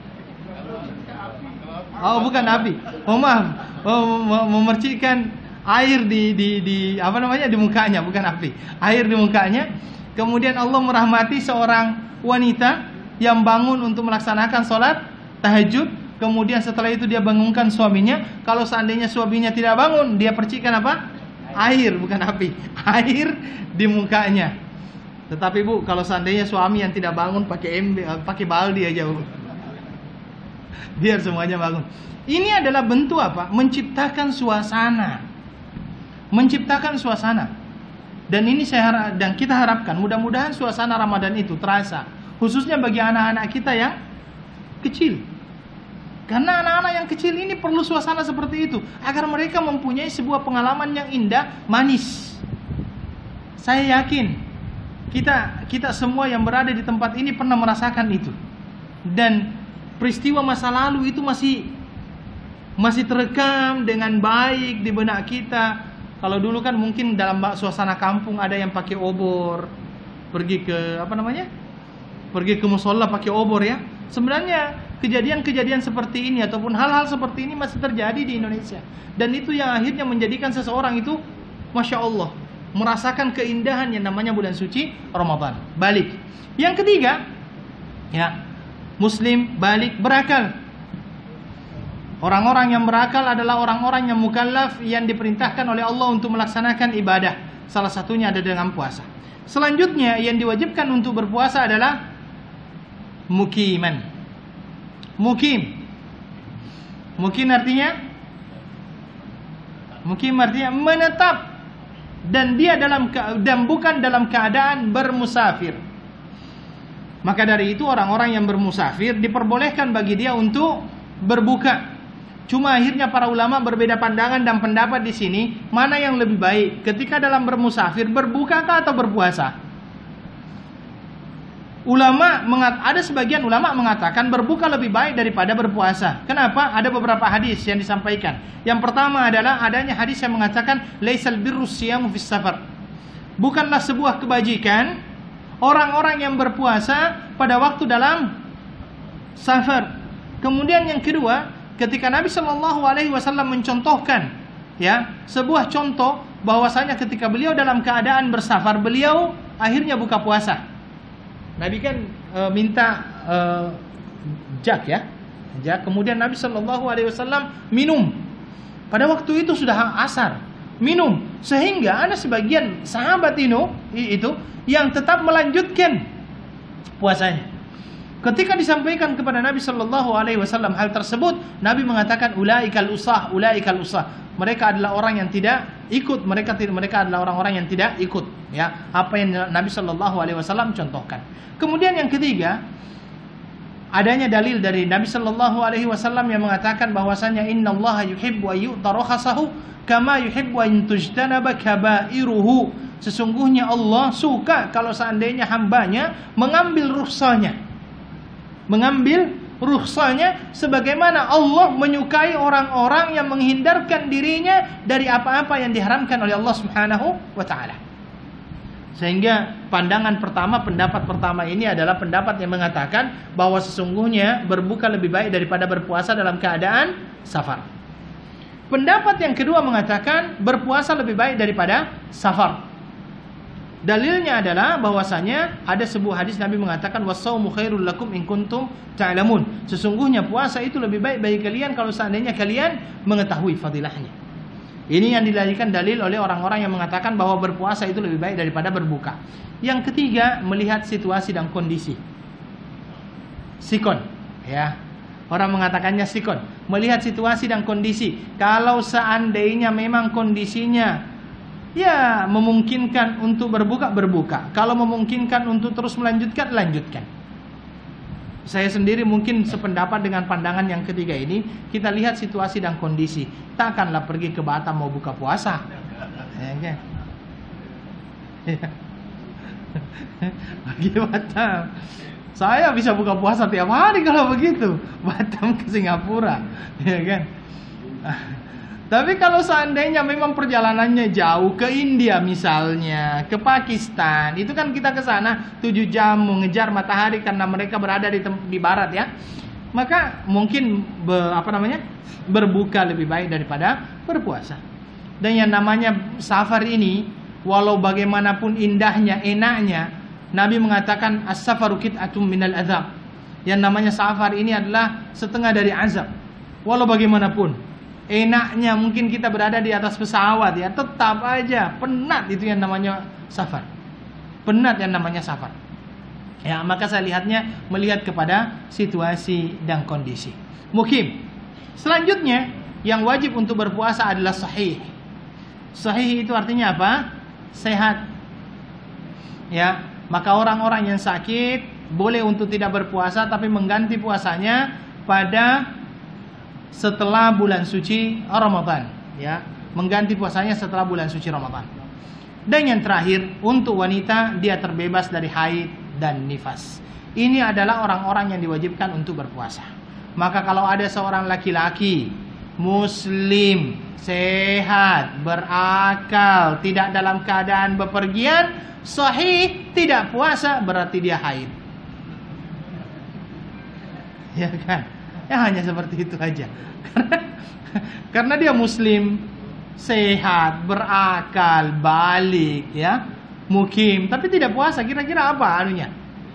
Oh, bukan api. Oh, maaf. Oh, memercikkan air di di di apa namanya di mukanya, bukan api. Air di mukanya. Kemudian Allah merahmati seorang wanita yang bangun untuk melaksanakan sholat tahajud. Kemudian setelah itu dia bangunkan suaminya. Kalau seandainya suaminya tidak bangun, dia percikkan apa? Air, bukan api. Air di mukanya. Tetapi Bu, kalau seandainya suami yang tidak bangun pakai ember, pakai baldi aja Bu, biar semuanya bangun. Ini adalah bentuk apa? Menciptakan suasana. Menciptakan suasana. Dan ini saya harap, dan kita harapkan mudah-mudahan suasana Ramadan itu terasa, khususnya bagi anak-anak kita yang kecil. Karena anak-anak yang kecil ini perlu suasana seperti itu agar mereka mempunyai sebuah pengalaman yang indah, manis. Saya yakin kita kita semua yang berada di tempat ini pernah merasakan itu. Dan peristiwa masa lalu itu masih masih terekam dengan baik di benak kita. Kalau dulu kan mungkin dalam suasana kampung ada yang pakai obor, pergi ke apa namanya? Pergi ke musola pakai obor, ya. Sebenarnya kejadian-kejadian seperti ini ataupun hal-hal seperti ini masih terjadi di Indonesia. Dan itu yang akhirnya menjadikan seseorang itu Masya Allah merasakan keindahan yang namanya bulan suci Ramadan. Balik. Yang ketiga, ya, Muslim balik berakal. Orang-orang yang berakal adalah orang-orang yang mukallaf, yang diperintahkan oleh Allah untuk melaksanakan ibadah. Salah satunya ada dengan puasa. Selanjutnya yang diwajibkan untuk berpuasa adalah mukiman. Mukim. Mukim artinya Mukim artinya menetap, dan dia dalam dan bukan dalam keadaan bermusafir. Maka dari itu orang-orang yang bermusafir diperbolehkan bagi dia untuk berbuka. Cuma akhirnya para ulama berbeda pandangan dan pendapat di sini, mana yang lebih baik ketika dalam bermusafir, berbukakah atau berpuasa? Ulama mengat, ada sebagian ulama mengatakan berbuka lebih baik daripada berpuasa. Kenapa? Ada beberapa hadis yang disampaikan. Yang pertama adalah adanya hadis yang mengatakan laisal birrus siyamu fis safar. Bukanlah sebuah kebajikan orang-orang yang berpuasa pada waktu dalam safar. Kemudian yang kedua, ketika Nabi Shallallahu Alaihi Wasallam mencontohkan, ya, sebuah contoh bahwasanya ketika beliau dalam keadaan bersafar, beliau akhirnya buka puasa. Nabi kan e, minta e, jak, ya, jak. Kemudian Nabi Shallallahu Alaihi Wasallam minum. Pada waktu itu sudah asar, minum, sehingga ada sebagian sahabat itu, itu yang tetap melanjutkan puasanya. Ketika disampaikan kepada Nabi Shallallahu Alaihi Wasallam hal tersebut, Nabi mengatakan ulaikal usah, ulaikal usah. Mereka adalah orang yang tidak ikut. Mereka mereka adalah orang-orang yang tidak ikut. Ya, apa yang Nabi Shallallahu Alaihi Wasallam contohkan. Kemudian yang ketiga adanya dalil dari Nabi Shallallahu Alaihi Wasallam yang mengatakan bahwasanya Innallaha yuhibbu an yu'ta rukhsahu kama yuhibbu an tujtanaba kabairuhu. Sesungguhnya Allah suka kalau seandainya hambanya mengambil rukhsahnya, mengambil rukhsahnya sebagaimana Allah menyukai orang-orang yang menghindarkan dirinya dari apa-apa yang diharamkan oleh Allah Subhanahu wa taala. Sehingga pandangan pertama, pendapat pertama ini adalah pendapat yang mengatakan bahwa sesungguhnya berbuka lebih baik daripada berpuasa dalam keadaan safar. Pendapat yang kedua mengatakan berpuasa lebih baik daripada safar. Dalilnya adalah bahwasanya ada sebuah hadis Nabi mengatakan wasaumu khairul lakum in kuntum ta'lamun. Sesungguhnya puasa itu lebih baik bagi kalian kalau seandainya kalian mengetahui fadilahnya. Ini yang dilarikan dalil oleh orang-orang yang mengatakan bahwa berpuasa itu lebih baik daripada berbuka. Yang ketiga, melihat situasi dan kondisi. Sikon, ya. Orang mengatakannya sikon, melihat situasi dan kondisi. Kalau seandainya memang kondisinya ya memungkinkan untuk berbuka, berbuka. Kalau memungkinkan untuk terus melanjutkan, lanjutkan. Saya sendiri mungkin sependapat dengan pandangan yang ketiga ini. Kita lihat situasi dan kondisi. Takkanlah pergi ke Batam mau buka puasa, ya kan? Pergi Batam, saya bisa buka puasa tiap hari kalau begitu. Batam ke Singapura, ya kan? Tapi kalau seandainya memang perjalanannya jauh ke India misalnya, ke Pakistan, itu kan kita ke sana tujuh jam mengejar matahari karena mereka berada di, di barat ya. Maka mungkin be, apa namanya? berbuka lebih baik daripada berpuasa. Dan yang namanya safar ini, walau bagaimanapun indahnya, enaknya, Nabi mengatakan as-safaru qit'atun minal azab. Yang namanya safar ini adalah setengah dari azab. Walau bagaimanapun enaknya mungkin kita berada di atas pesawat ya, tetap aja penat itu yang namanya safar. Penat yang namanya safar. Ya, maka saya lihatnya melihat kepada situasi dan kondisi. Mukim. Selanjutnya yang wajib untuk berpuasa adalah sahih. Sahih itu artinya apa? Sehat. Ya, maka orang-orang yang sakit boleh untuk tidak berpuasa tapi mengganti puasanya pada setelah bulan suci Ramadan, ya, mengganti puasanya setelah bulan suci Ramadan. Dan yang terakhir, untuk wanita dia terbebas dari haid dan nifas. Ini adalah orang-orang yang diwajibkan untuk berpuasa. Maka kalau ada seorang laki-laki muslim, sehat, berakal, tidak dalam keadaan bepergian, sahih, tidak puasa, berarti dia haid. Ya kan? Ya hanya seperti itu aja. Karena, karena dia muslim, sehat, berakal, balik, ya, mukim, tapi tidak puasa. Kira-kira apa anunya?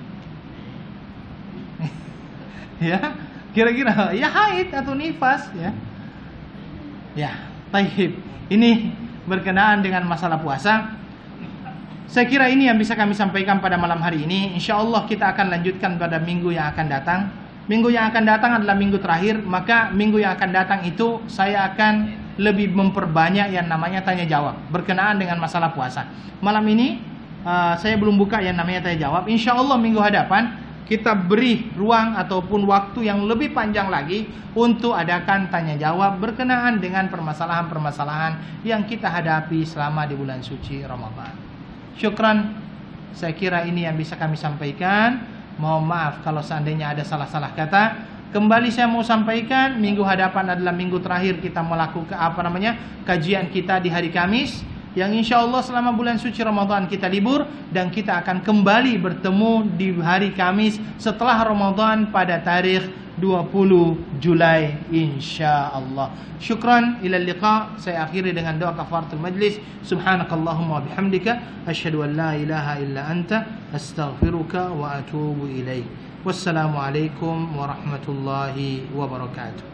Ya, kira-kira ya haid atau nifas, ya. Ya, taib. Ini berkenaan dengan masalah puasa. Saya kira ini yang bisa kami sampaikan pada malam hari ini. Insya Allah kita akan lanjutkan pada minggu yang akan datang. Minggu yang akan datang adalah minggu terakhir. Maka minggu yang akan datang itu saya akan lebih memperbanyak yang namanya tanya jawab berkenaan dengan masalah puasa. Malam ini uh, saya belum buka yang namanya tanya jawab. Insya Allah minggu hadapan kita beri ruang ataupun waktu yang lebih panjang lagi untuk adakan tanya jawab berkenaan dengan permasalahan-permasalahan yang kita hadapi selama di bulan suci Ramadan. Syukran. Saya kira ini yang bisa kami sampaikan. Mohon maaf kalau seandainya ada salah-salah kata. Kembali saya mau sampaikan, minggu hadapan adalah minggu terakhir kita melakukan apa namanya kajian kita di hari Kamis, yang insya Allah selama bulan suci Ramadan kita libur dan kita akan kembali bertemu di hari Kamis setelah Ramadan pada tarikh dua puluh Julai insya Allah. Syukran, ila liqa. Saya akhiri dengan doa kafaratul majlis. Subhanakallahumma wa bihamdika asyhadu an la ilaha illa anta astaghfiruka wa atubu ilaik. Wassalamualaikum warahmatullahi wabarakatuh.